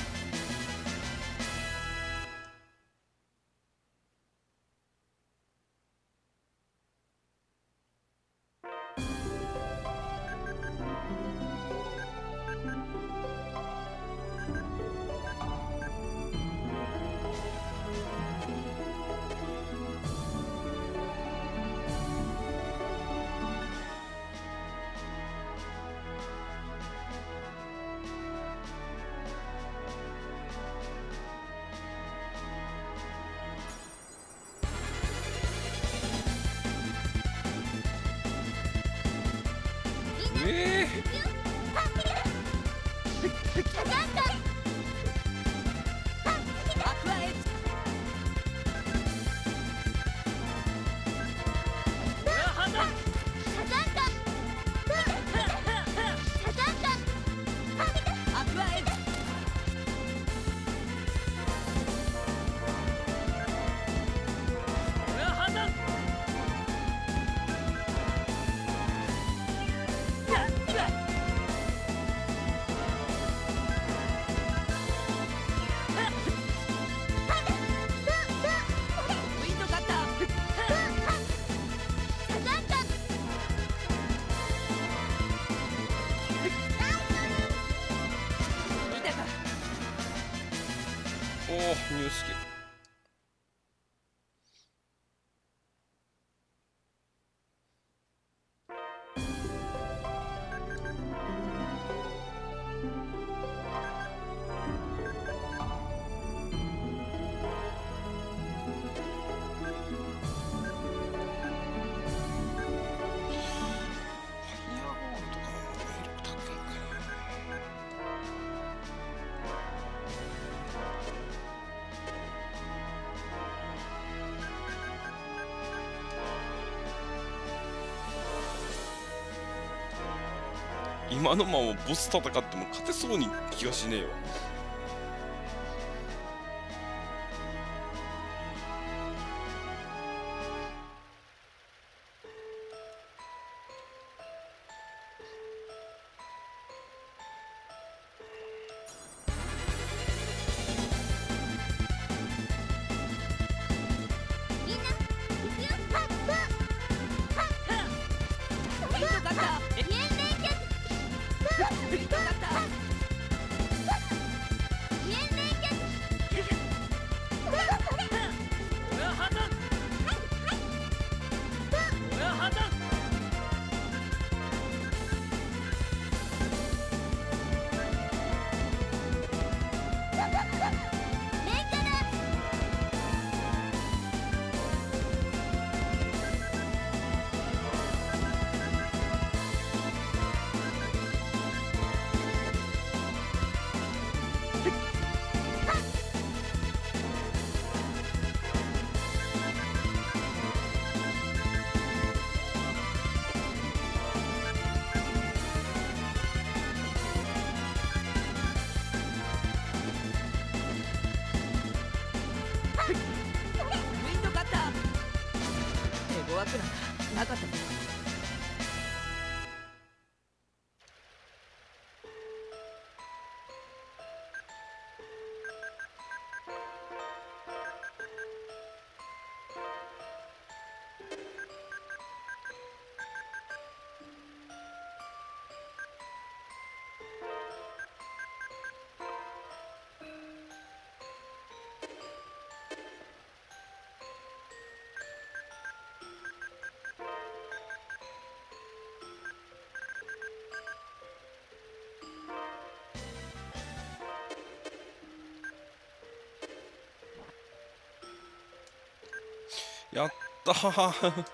A: ええ
B: サザンカ
D: アクアエッジ
C: 俺は判断
B: サザンカサザンカ
D: アクアエッジ
C: 俺は判断
D: ウィンドカッター
B: サザンカ
D: 見たか
A: おお、ニュースケ。今のままボス戦っても勝てそうに気がしねえわ。
B: みんな行くよ。
D: 枠なんかなかったぞ。
A: やったー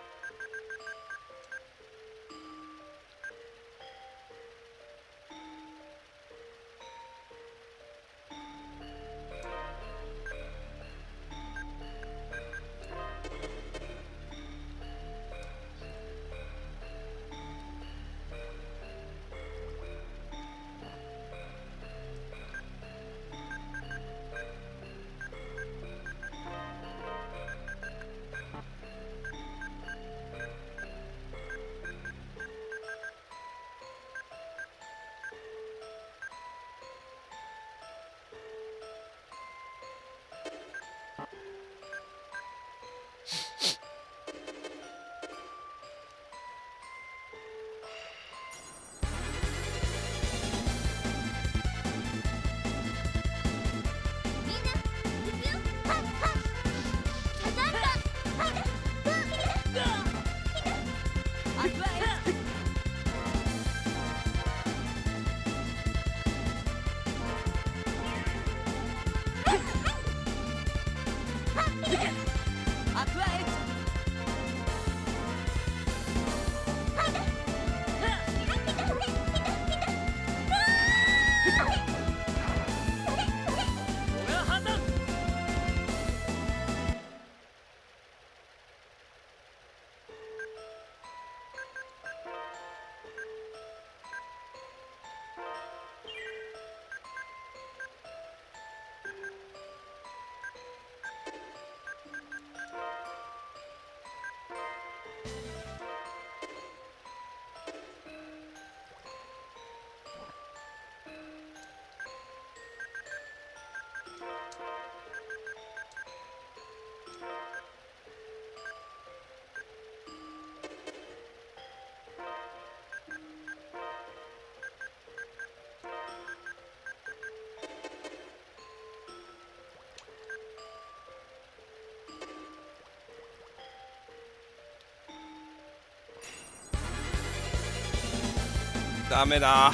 A: ダメだ。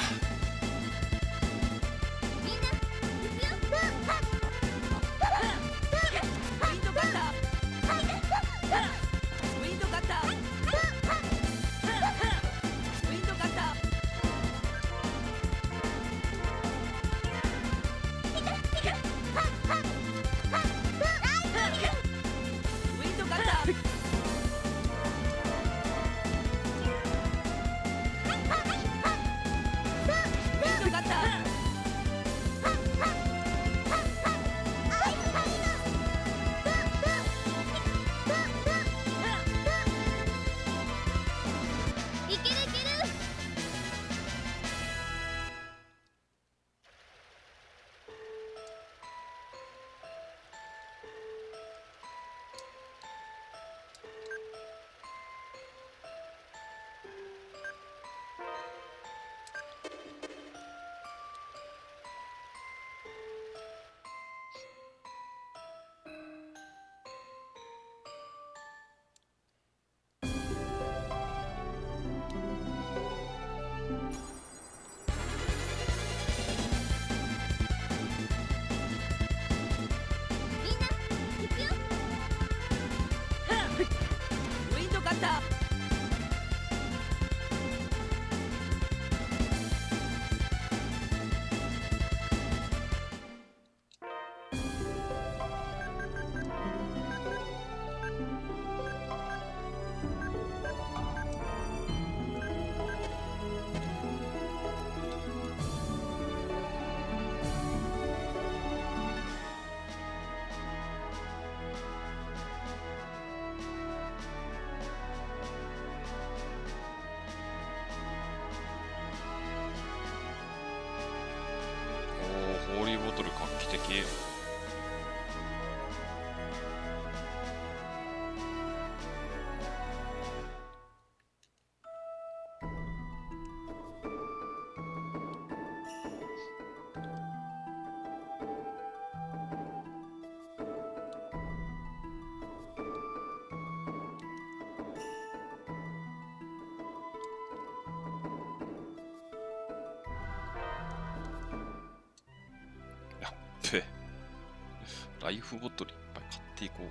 A: ライフボトルいっぱい買っていこう。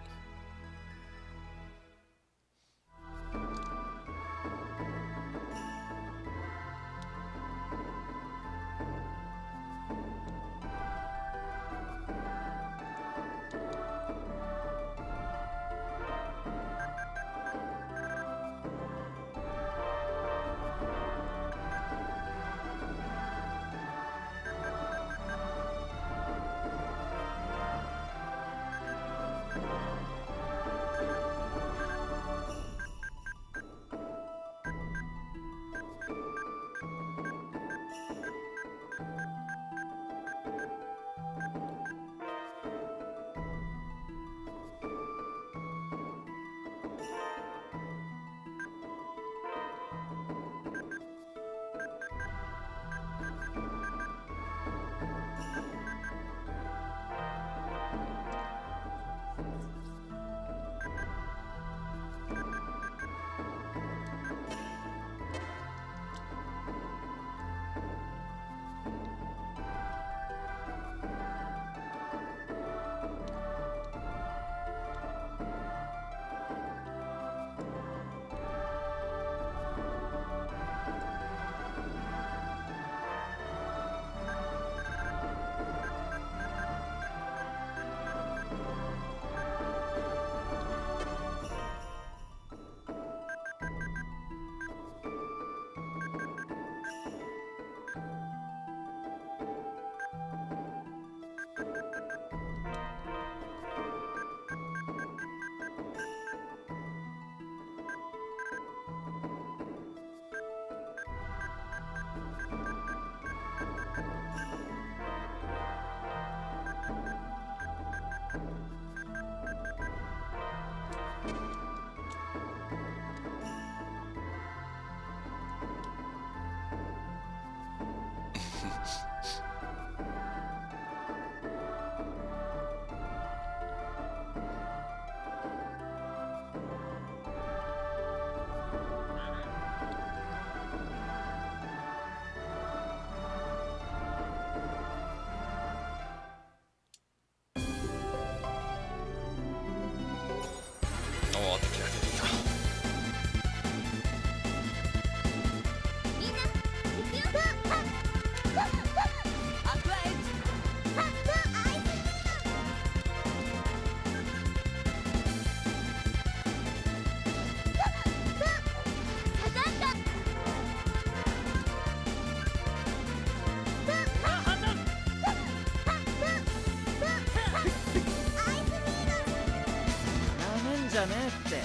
C: じゃねえって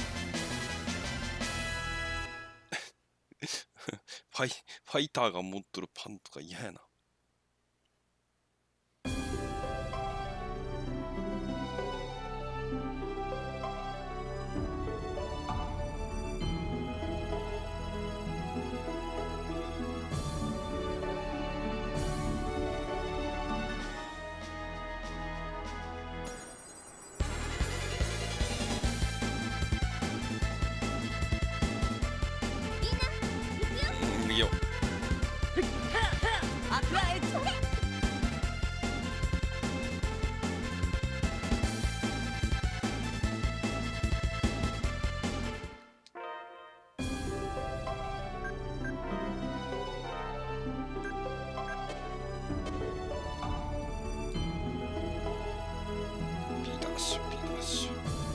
A: ファイ、ファイターが持っとるパンとか嫌やな。うん、いいよ。ピーダッシュ、ピーダッシュ。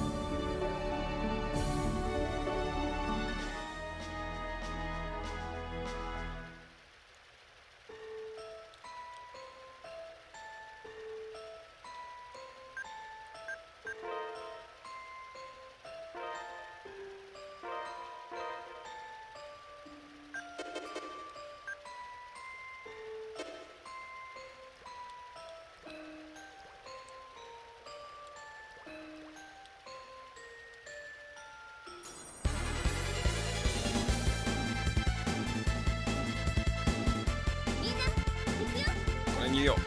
A: これにいるよ。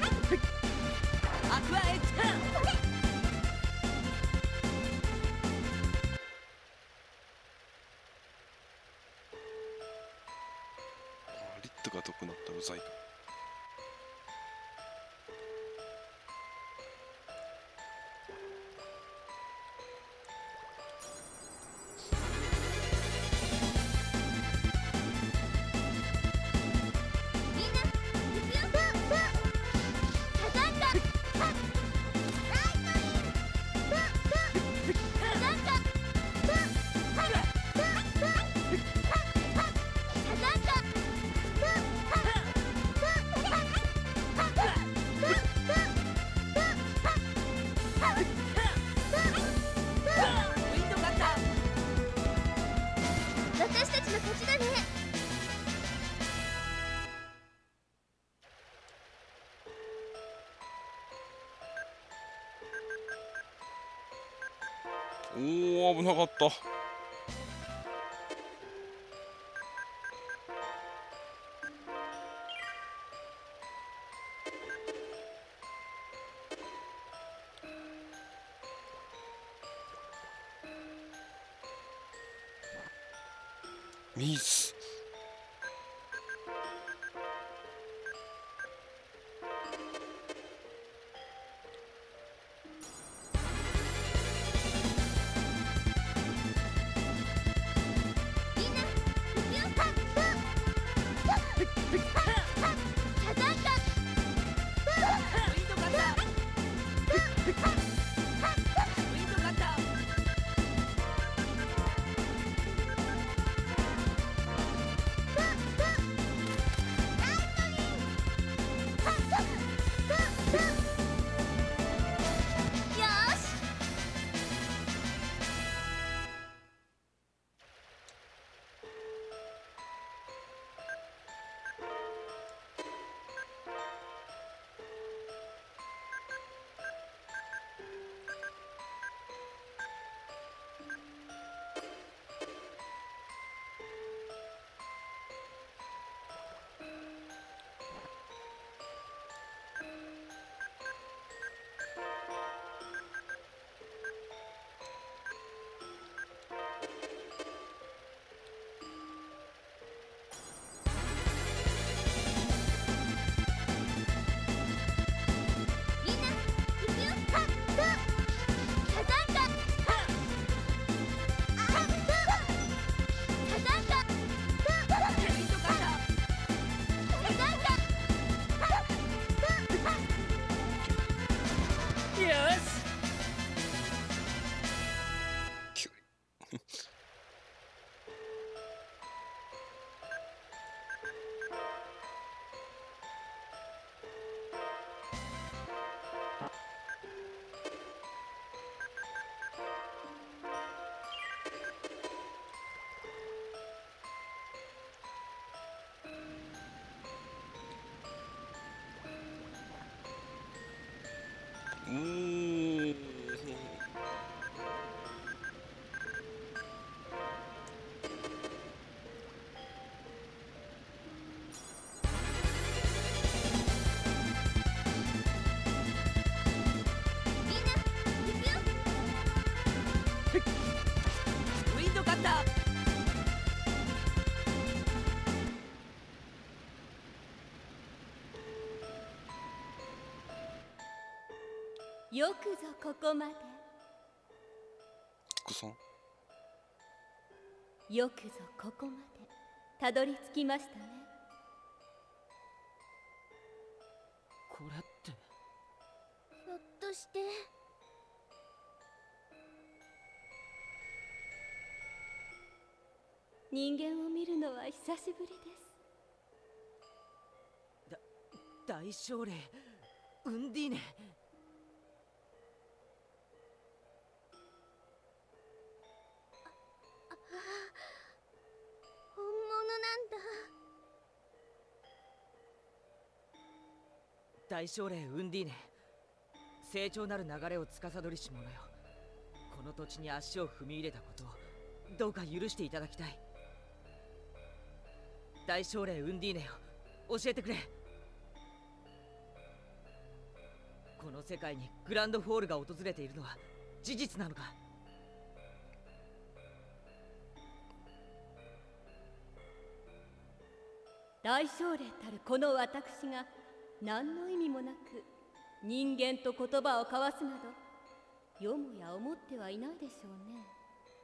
A: リットが毒なったらうざいか。 おお、危なかった。ミス。おー。
D: ウィンドカッター。
E: よくぞここまで。
A: クソン。
E: よくぞここまでたどり着きましたね。
C: これって
B: ひょっとして
E: 人間を見るのは久しぶりです。
D: だ大奨励ウンディーネ。
B: 本物なんだ。
D: 大奨励ウンディーネ、成長なる流れを司りし者よ。この土地に足を踏み入れたことをどうか許していただきたい。大奨励ウンディーネよ、教えてくれ。この世界にグランドフォールが訪れているのは事実なのか。
E: 大奨励たるこの私が何の意味もなく人間と言葉を交わすなどよもや思ってはいないでしょうね。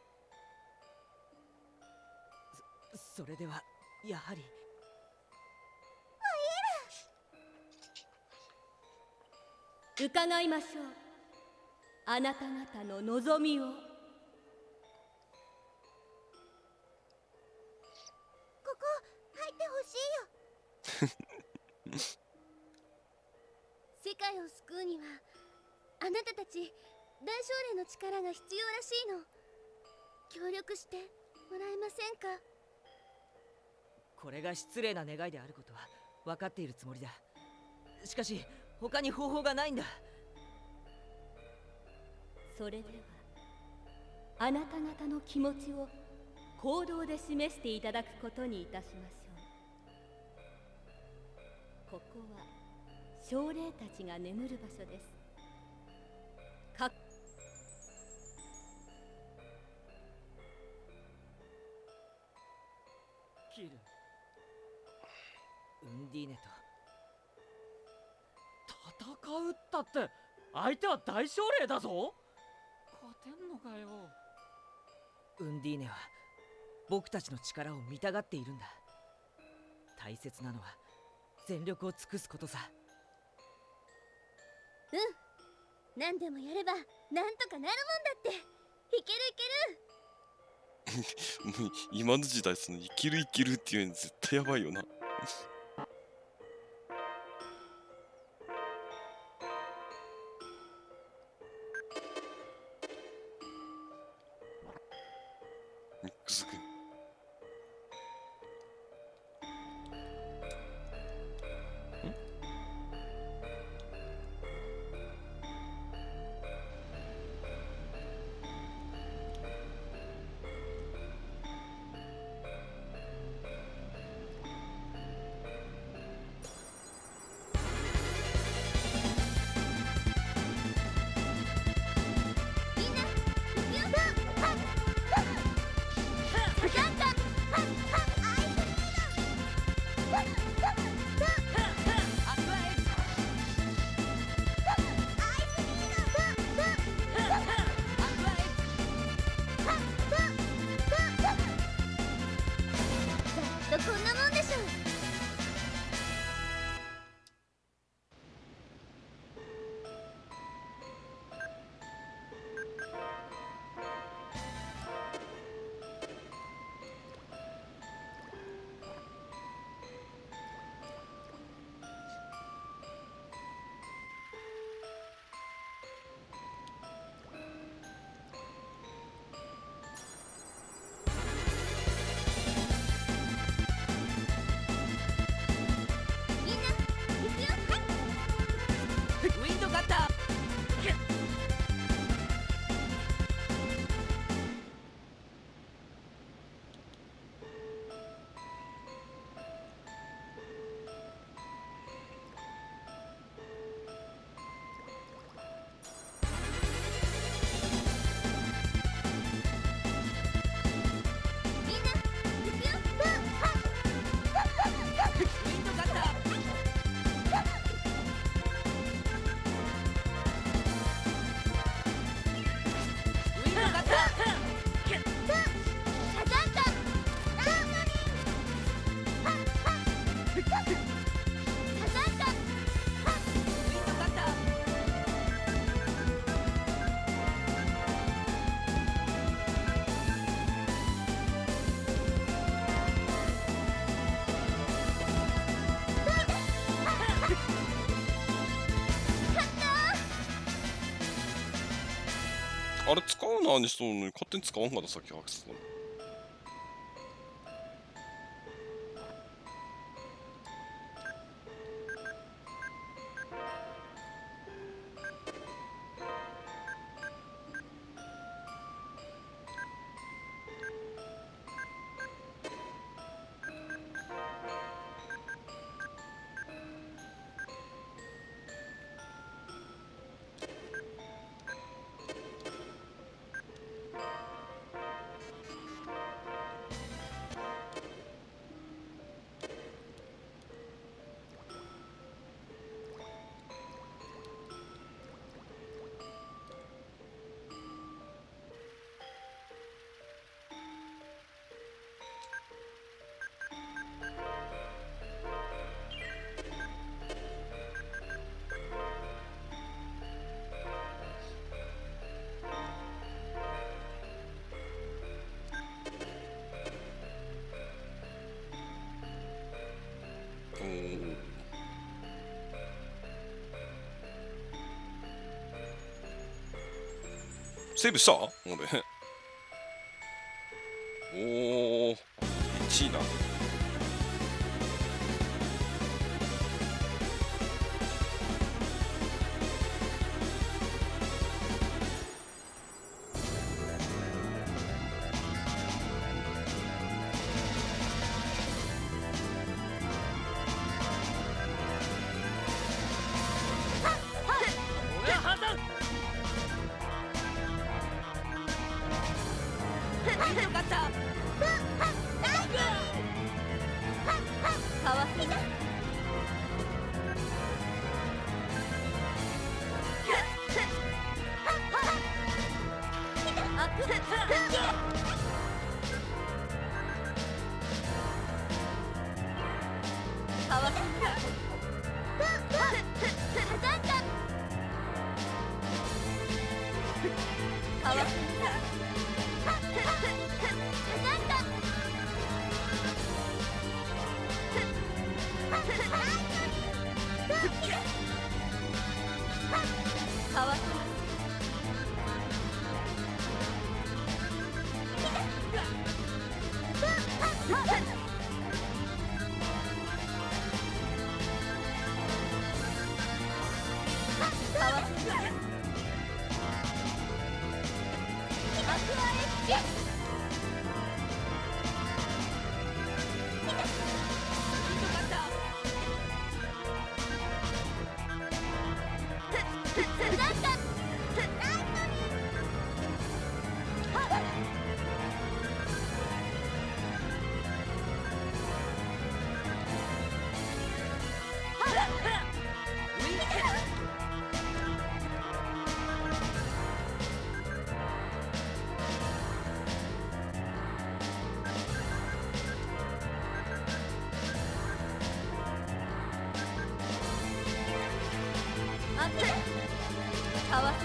D: そそれではやはり
E: 伺いましょう。あなた方の望みを。
B: ここ入ってほしいよ。世界を救うにはあなたたち大奨励の力が必要らしいの。協力してもらえませんか。
D: これが失礼な願いであることは分かっているつもりだ。しかし他に方法がないんだ。
E: それではあなた方の気持ちを行動で示していただくことにいたしましょう。ここは精霊たちが眠る場所です。か
C: キル、
D: ウンディーネと
C: 戦うったって相手は大奨励だぞ。勝てんのかよ。
D: ウンディーネは僕たちの力を見たがっているんだ。大切なのは全力を尽くすことさ。
B: うん、何でもやればなんとかなるもんだって。いけるいける。
A: もう今の時代そのいけるいけるっていうの絶対やばいよな。ミックス君。
B: こんなもんでしょう。
A: あれ使うなにしとんのに勝手に使わんかったさっきアクセスの。セーブした俺。おお、いちいな。
E: かわせなかわせなかわせかわせかわせ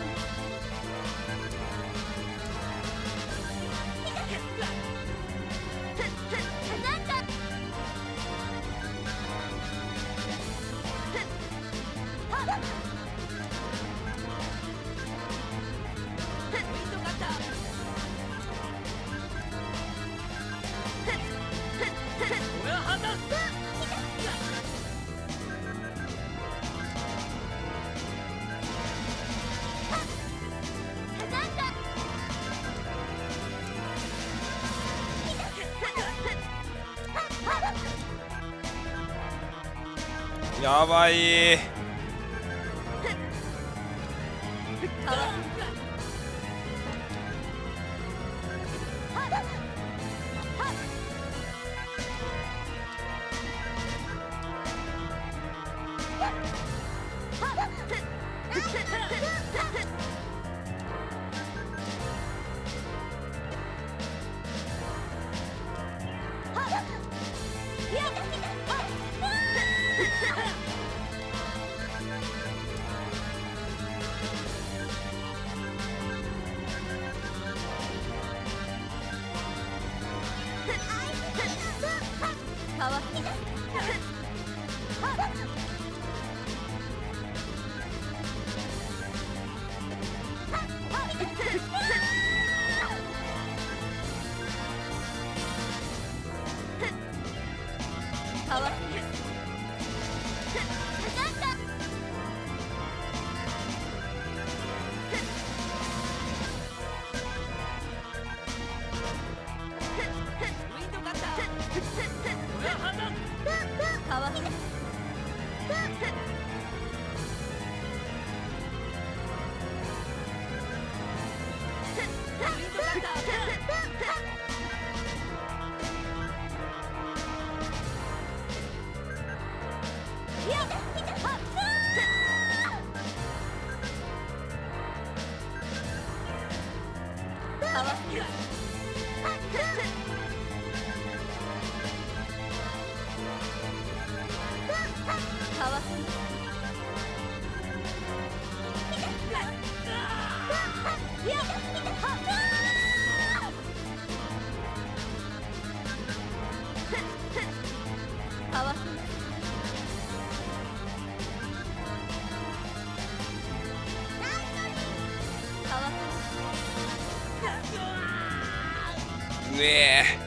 A: やばい。うえー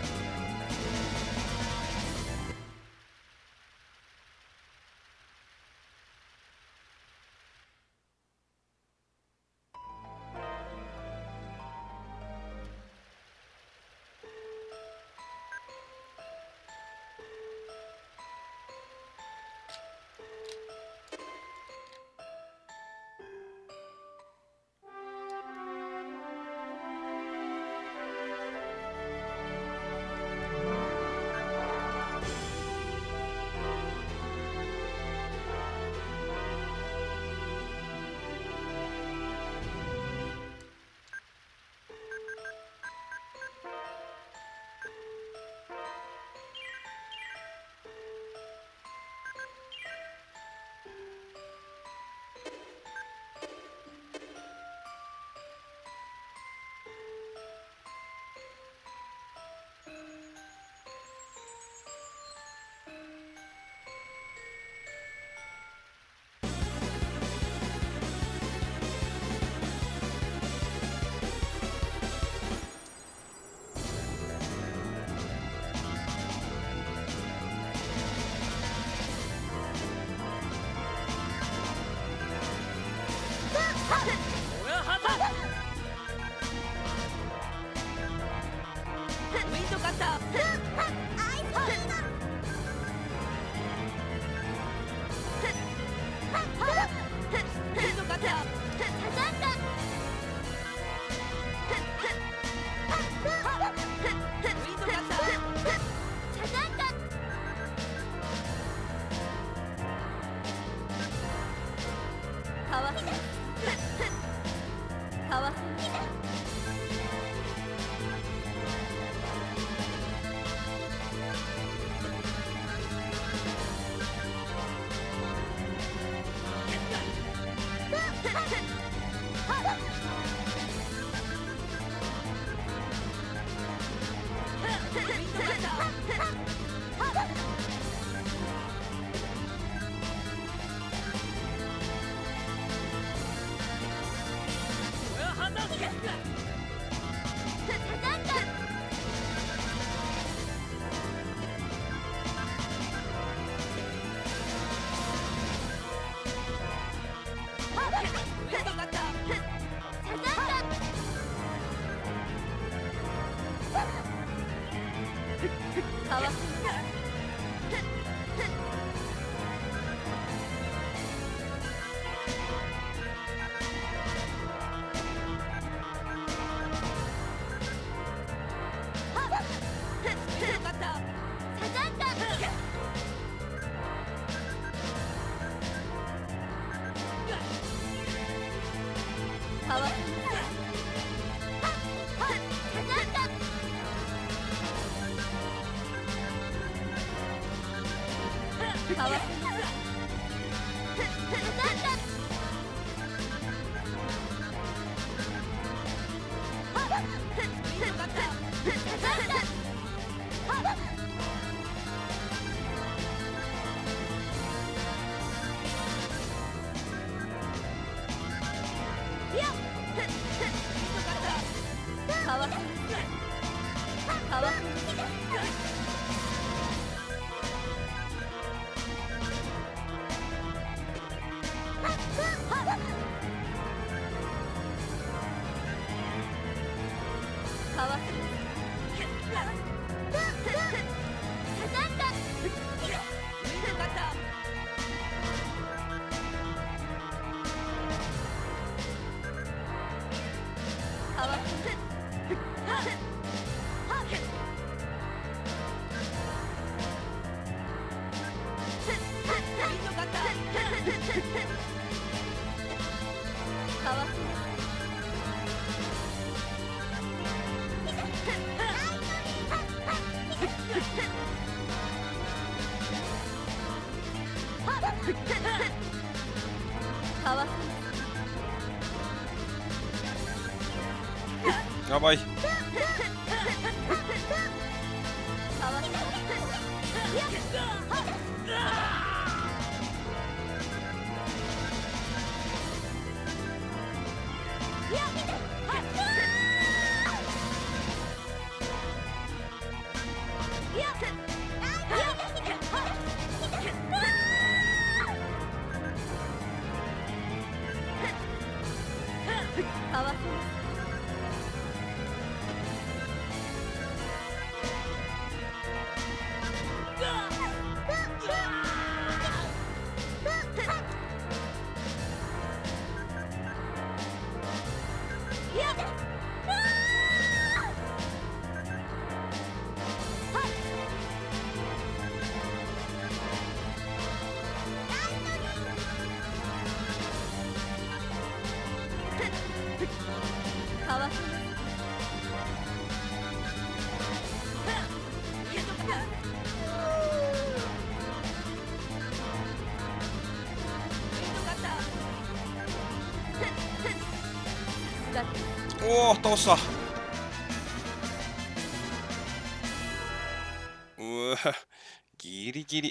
D: ウィンドカッター。
B: アイスリード。
D: ウィンドカッター。
B: サザンカ。
D: ウィンドカッター。
B: サザンカ。
E: かわせかわせかわせかわせかわせかわせかわせかわせかわせかわせかわせ
A: やばい。
E: かわせかわせかわせだ
A: おお、倒した。うわ、ギリギリ。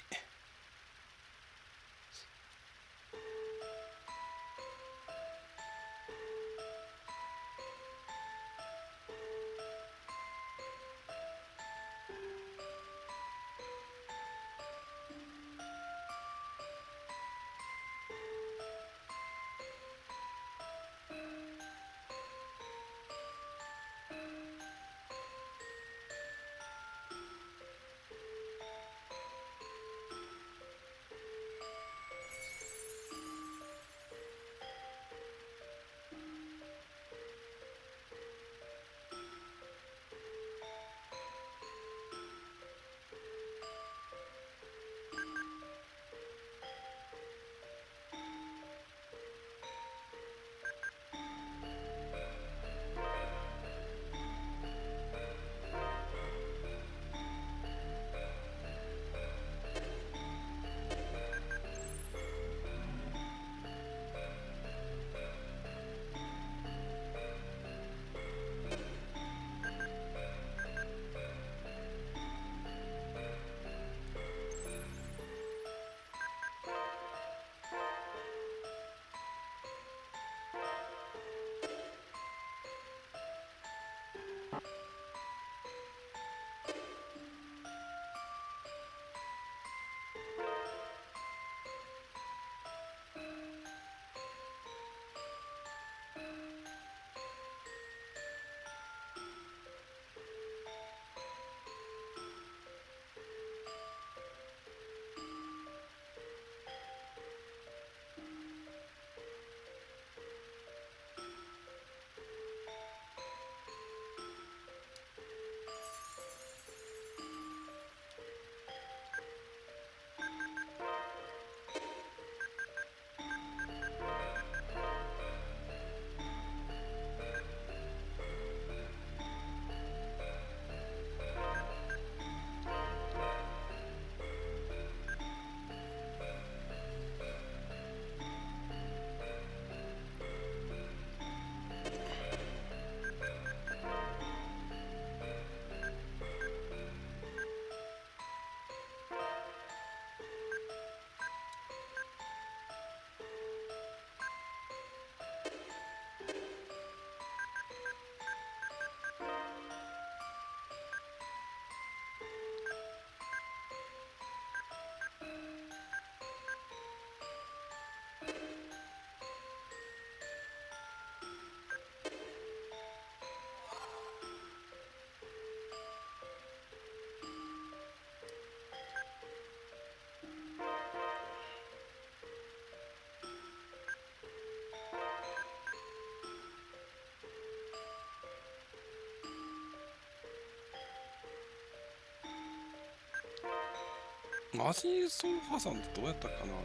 A: マジソンハさんってどうやったかな。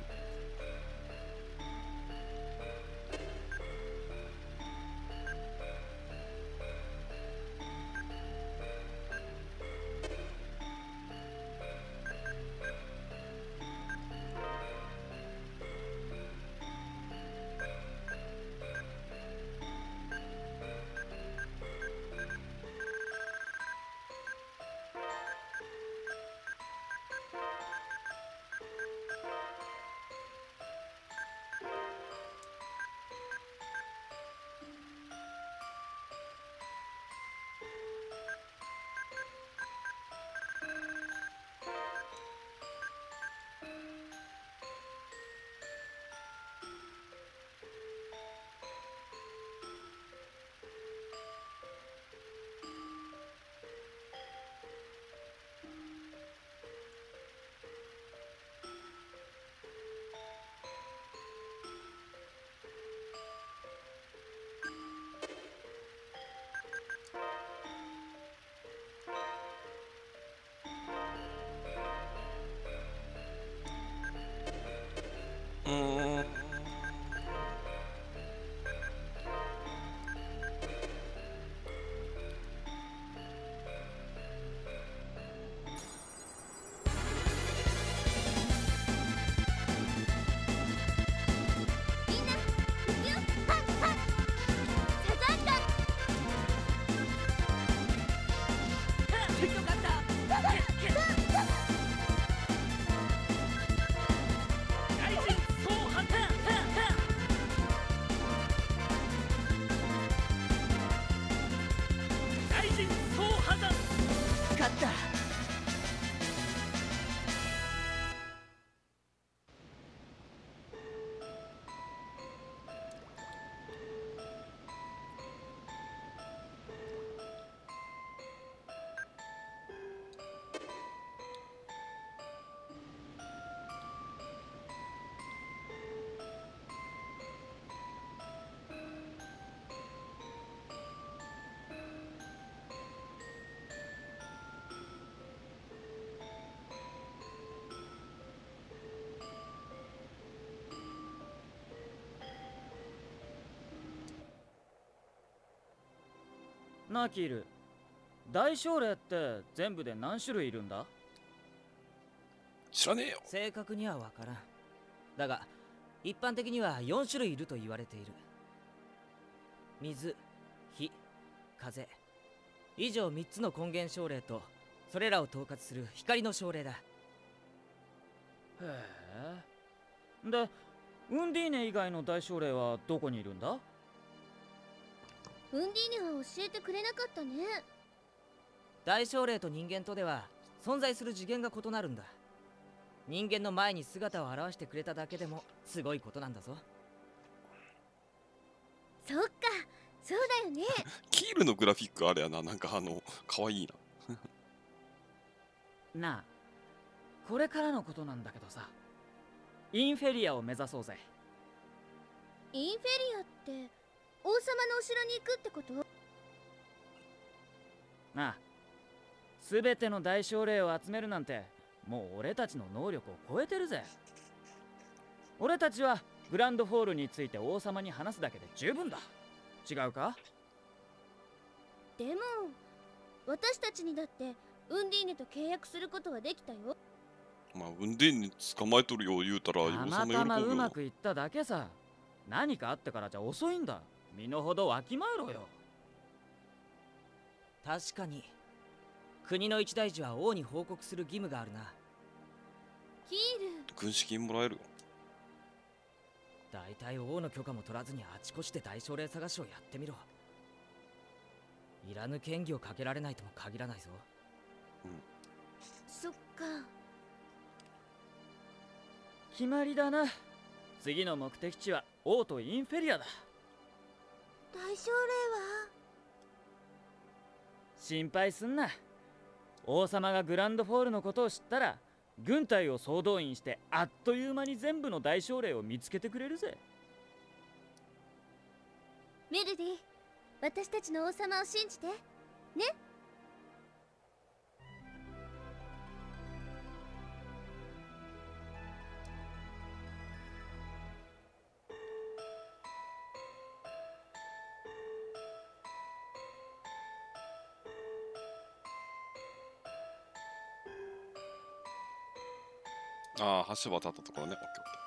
A: うーん。
B: みんな行くよ。はっはっサザンカ
D: よかった大臣総破綻大臣総破綻勝った。
C: なあキール、大奨励って全部で何種類いるんだ？
A: 知らねえよ。
D: 正確には分からん。だが一般的にはよん種類いると言われている。水、火、風、以上みっつの根源奨励とそれらを統括する光の奨励だ。
C: へえ。で、ウンディーネ以外の大奨励はどこにいるんだ？
B: ウンディーネは教えてくれなかったね。
D: 大奨励と人間とでは存在する次元が異なるんだ。人間の前に姿を現してくれただけでもすごいことなんだぞ。
B: そっか、そうだよね。
A: キールのグラフィックあれやな、なんかあの可愛いな。
C: なあ、これからのことなんだけどさ、インフェリアを目指そうぜ。
B: インフェリアって王様のお城に行くってこと？
C: なあ、すべての大奨励を集めるなんてもう俺たちの能力を超えてるぜ。俺たちはグランドホールについて王様に話すだけで十分だ。違うか？
B: でも私たちにだってウンディーネと契約することはできたよ。
A: まあウンディーネ捕まえとるよ言うたら
C: たまたまうまく
A: い
C: いっただけさ。何かあってからじゃ遅いんだ。身の程わきまえろよ。
D: 確かに国の一大事は王に報告する義務があるな。
B: キール、
A: 軍資金もらえるよ。
D: だいたい王の許可も取らずにあちこちで大奨励探しをやってみろ。いらぬ嫌疑をかけられないとも限らないぞ。
B: そっか。
C: 決まりだな。次の目的地は王とインフェリアだ。
B: 大奨励は？
C: 心配すんな。王様がグランドフォールのことを知ったら軍隊を総動員してあっという間に全部の大奨励を見つけてくれるぜ。
B: メルディ、私たちの王様を信じてね。
A: ああ、橋渡ったところね。オッケーオッケー。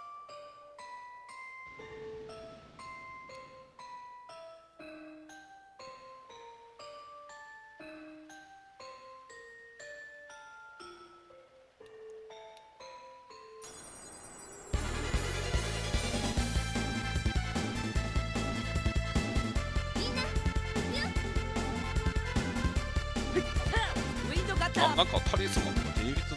D: ウィンドカッタ
A: あ、
D: ー。
A: なんかタリスマンとか手に入れてたな。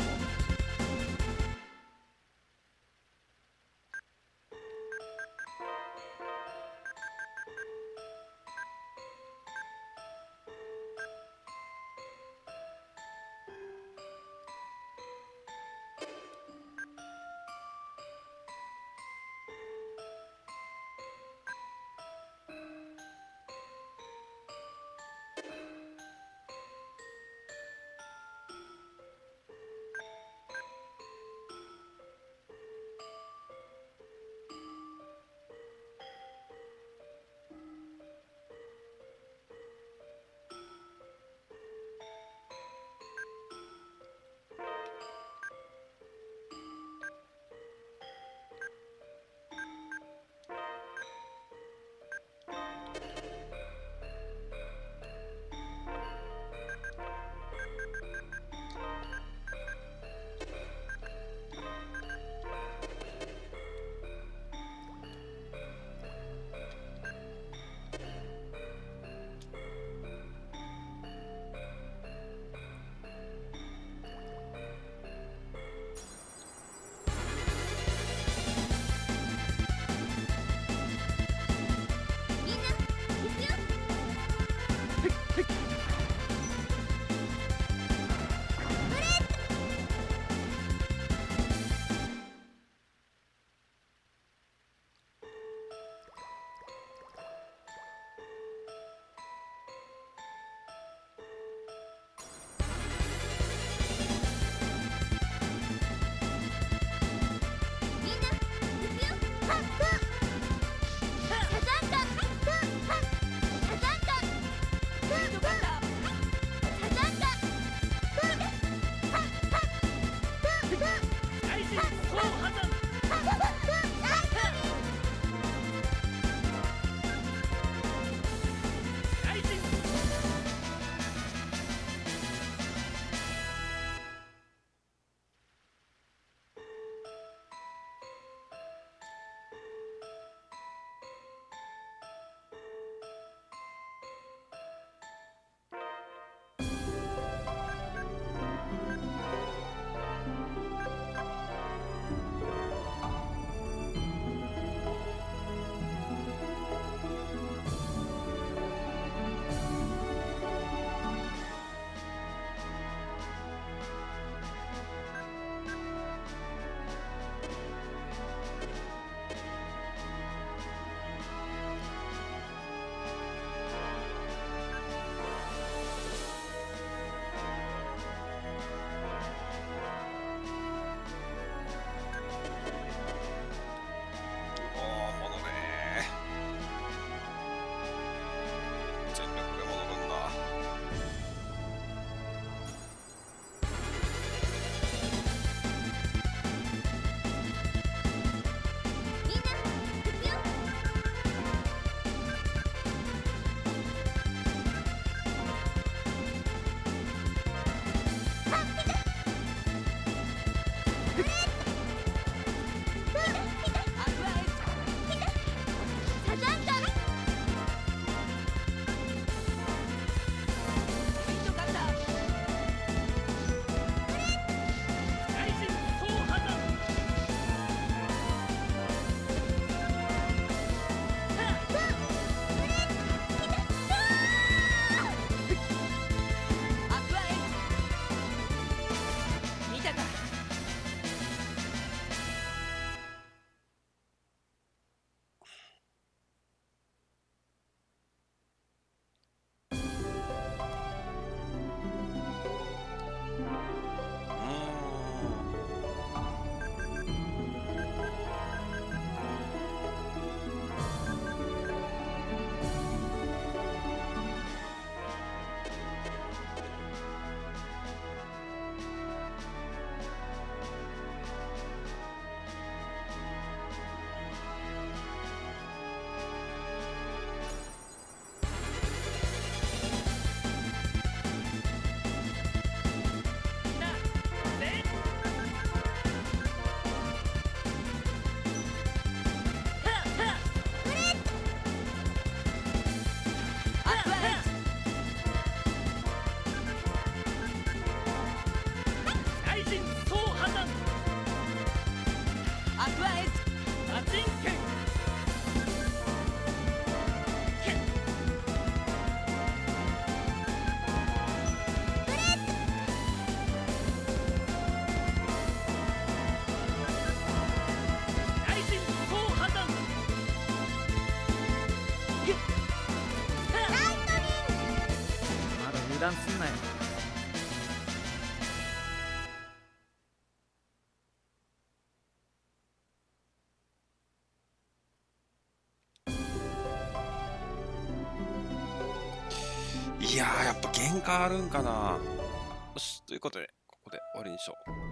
C: 断すんなよ。
A: いやー、やっぱ限界あるんかな。よし、ということで、ここで終わりにしよう。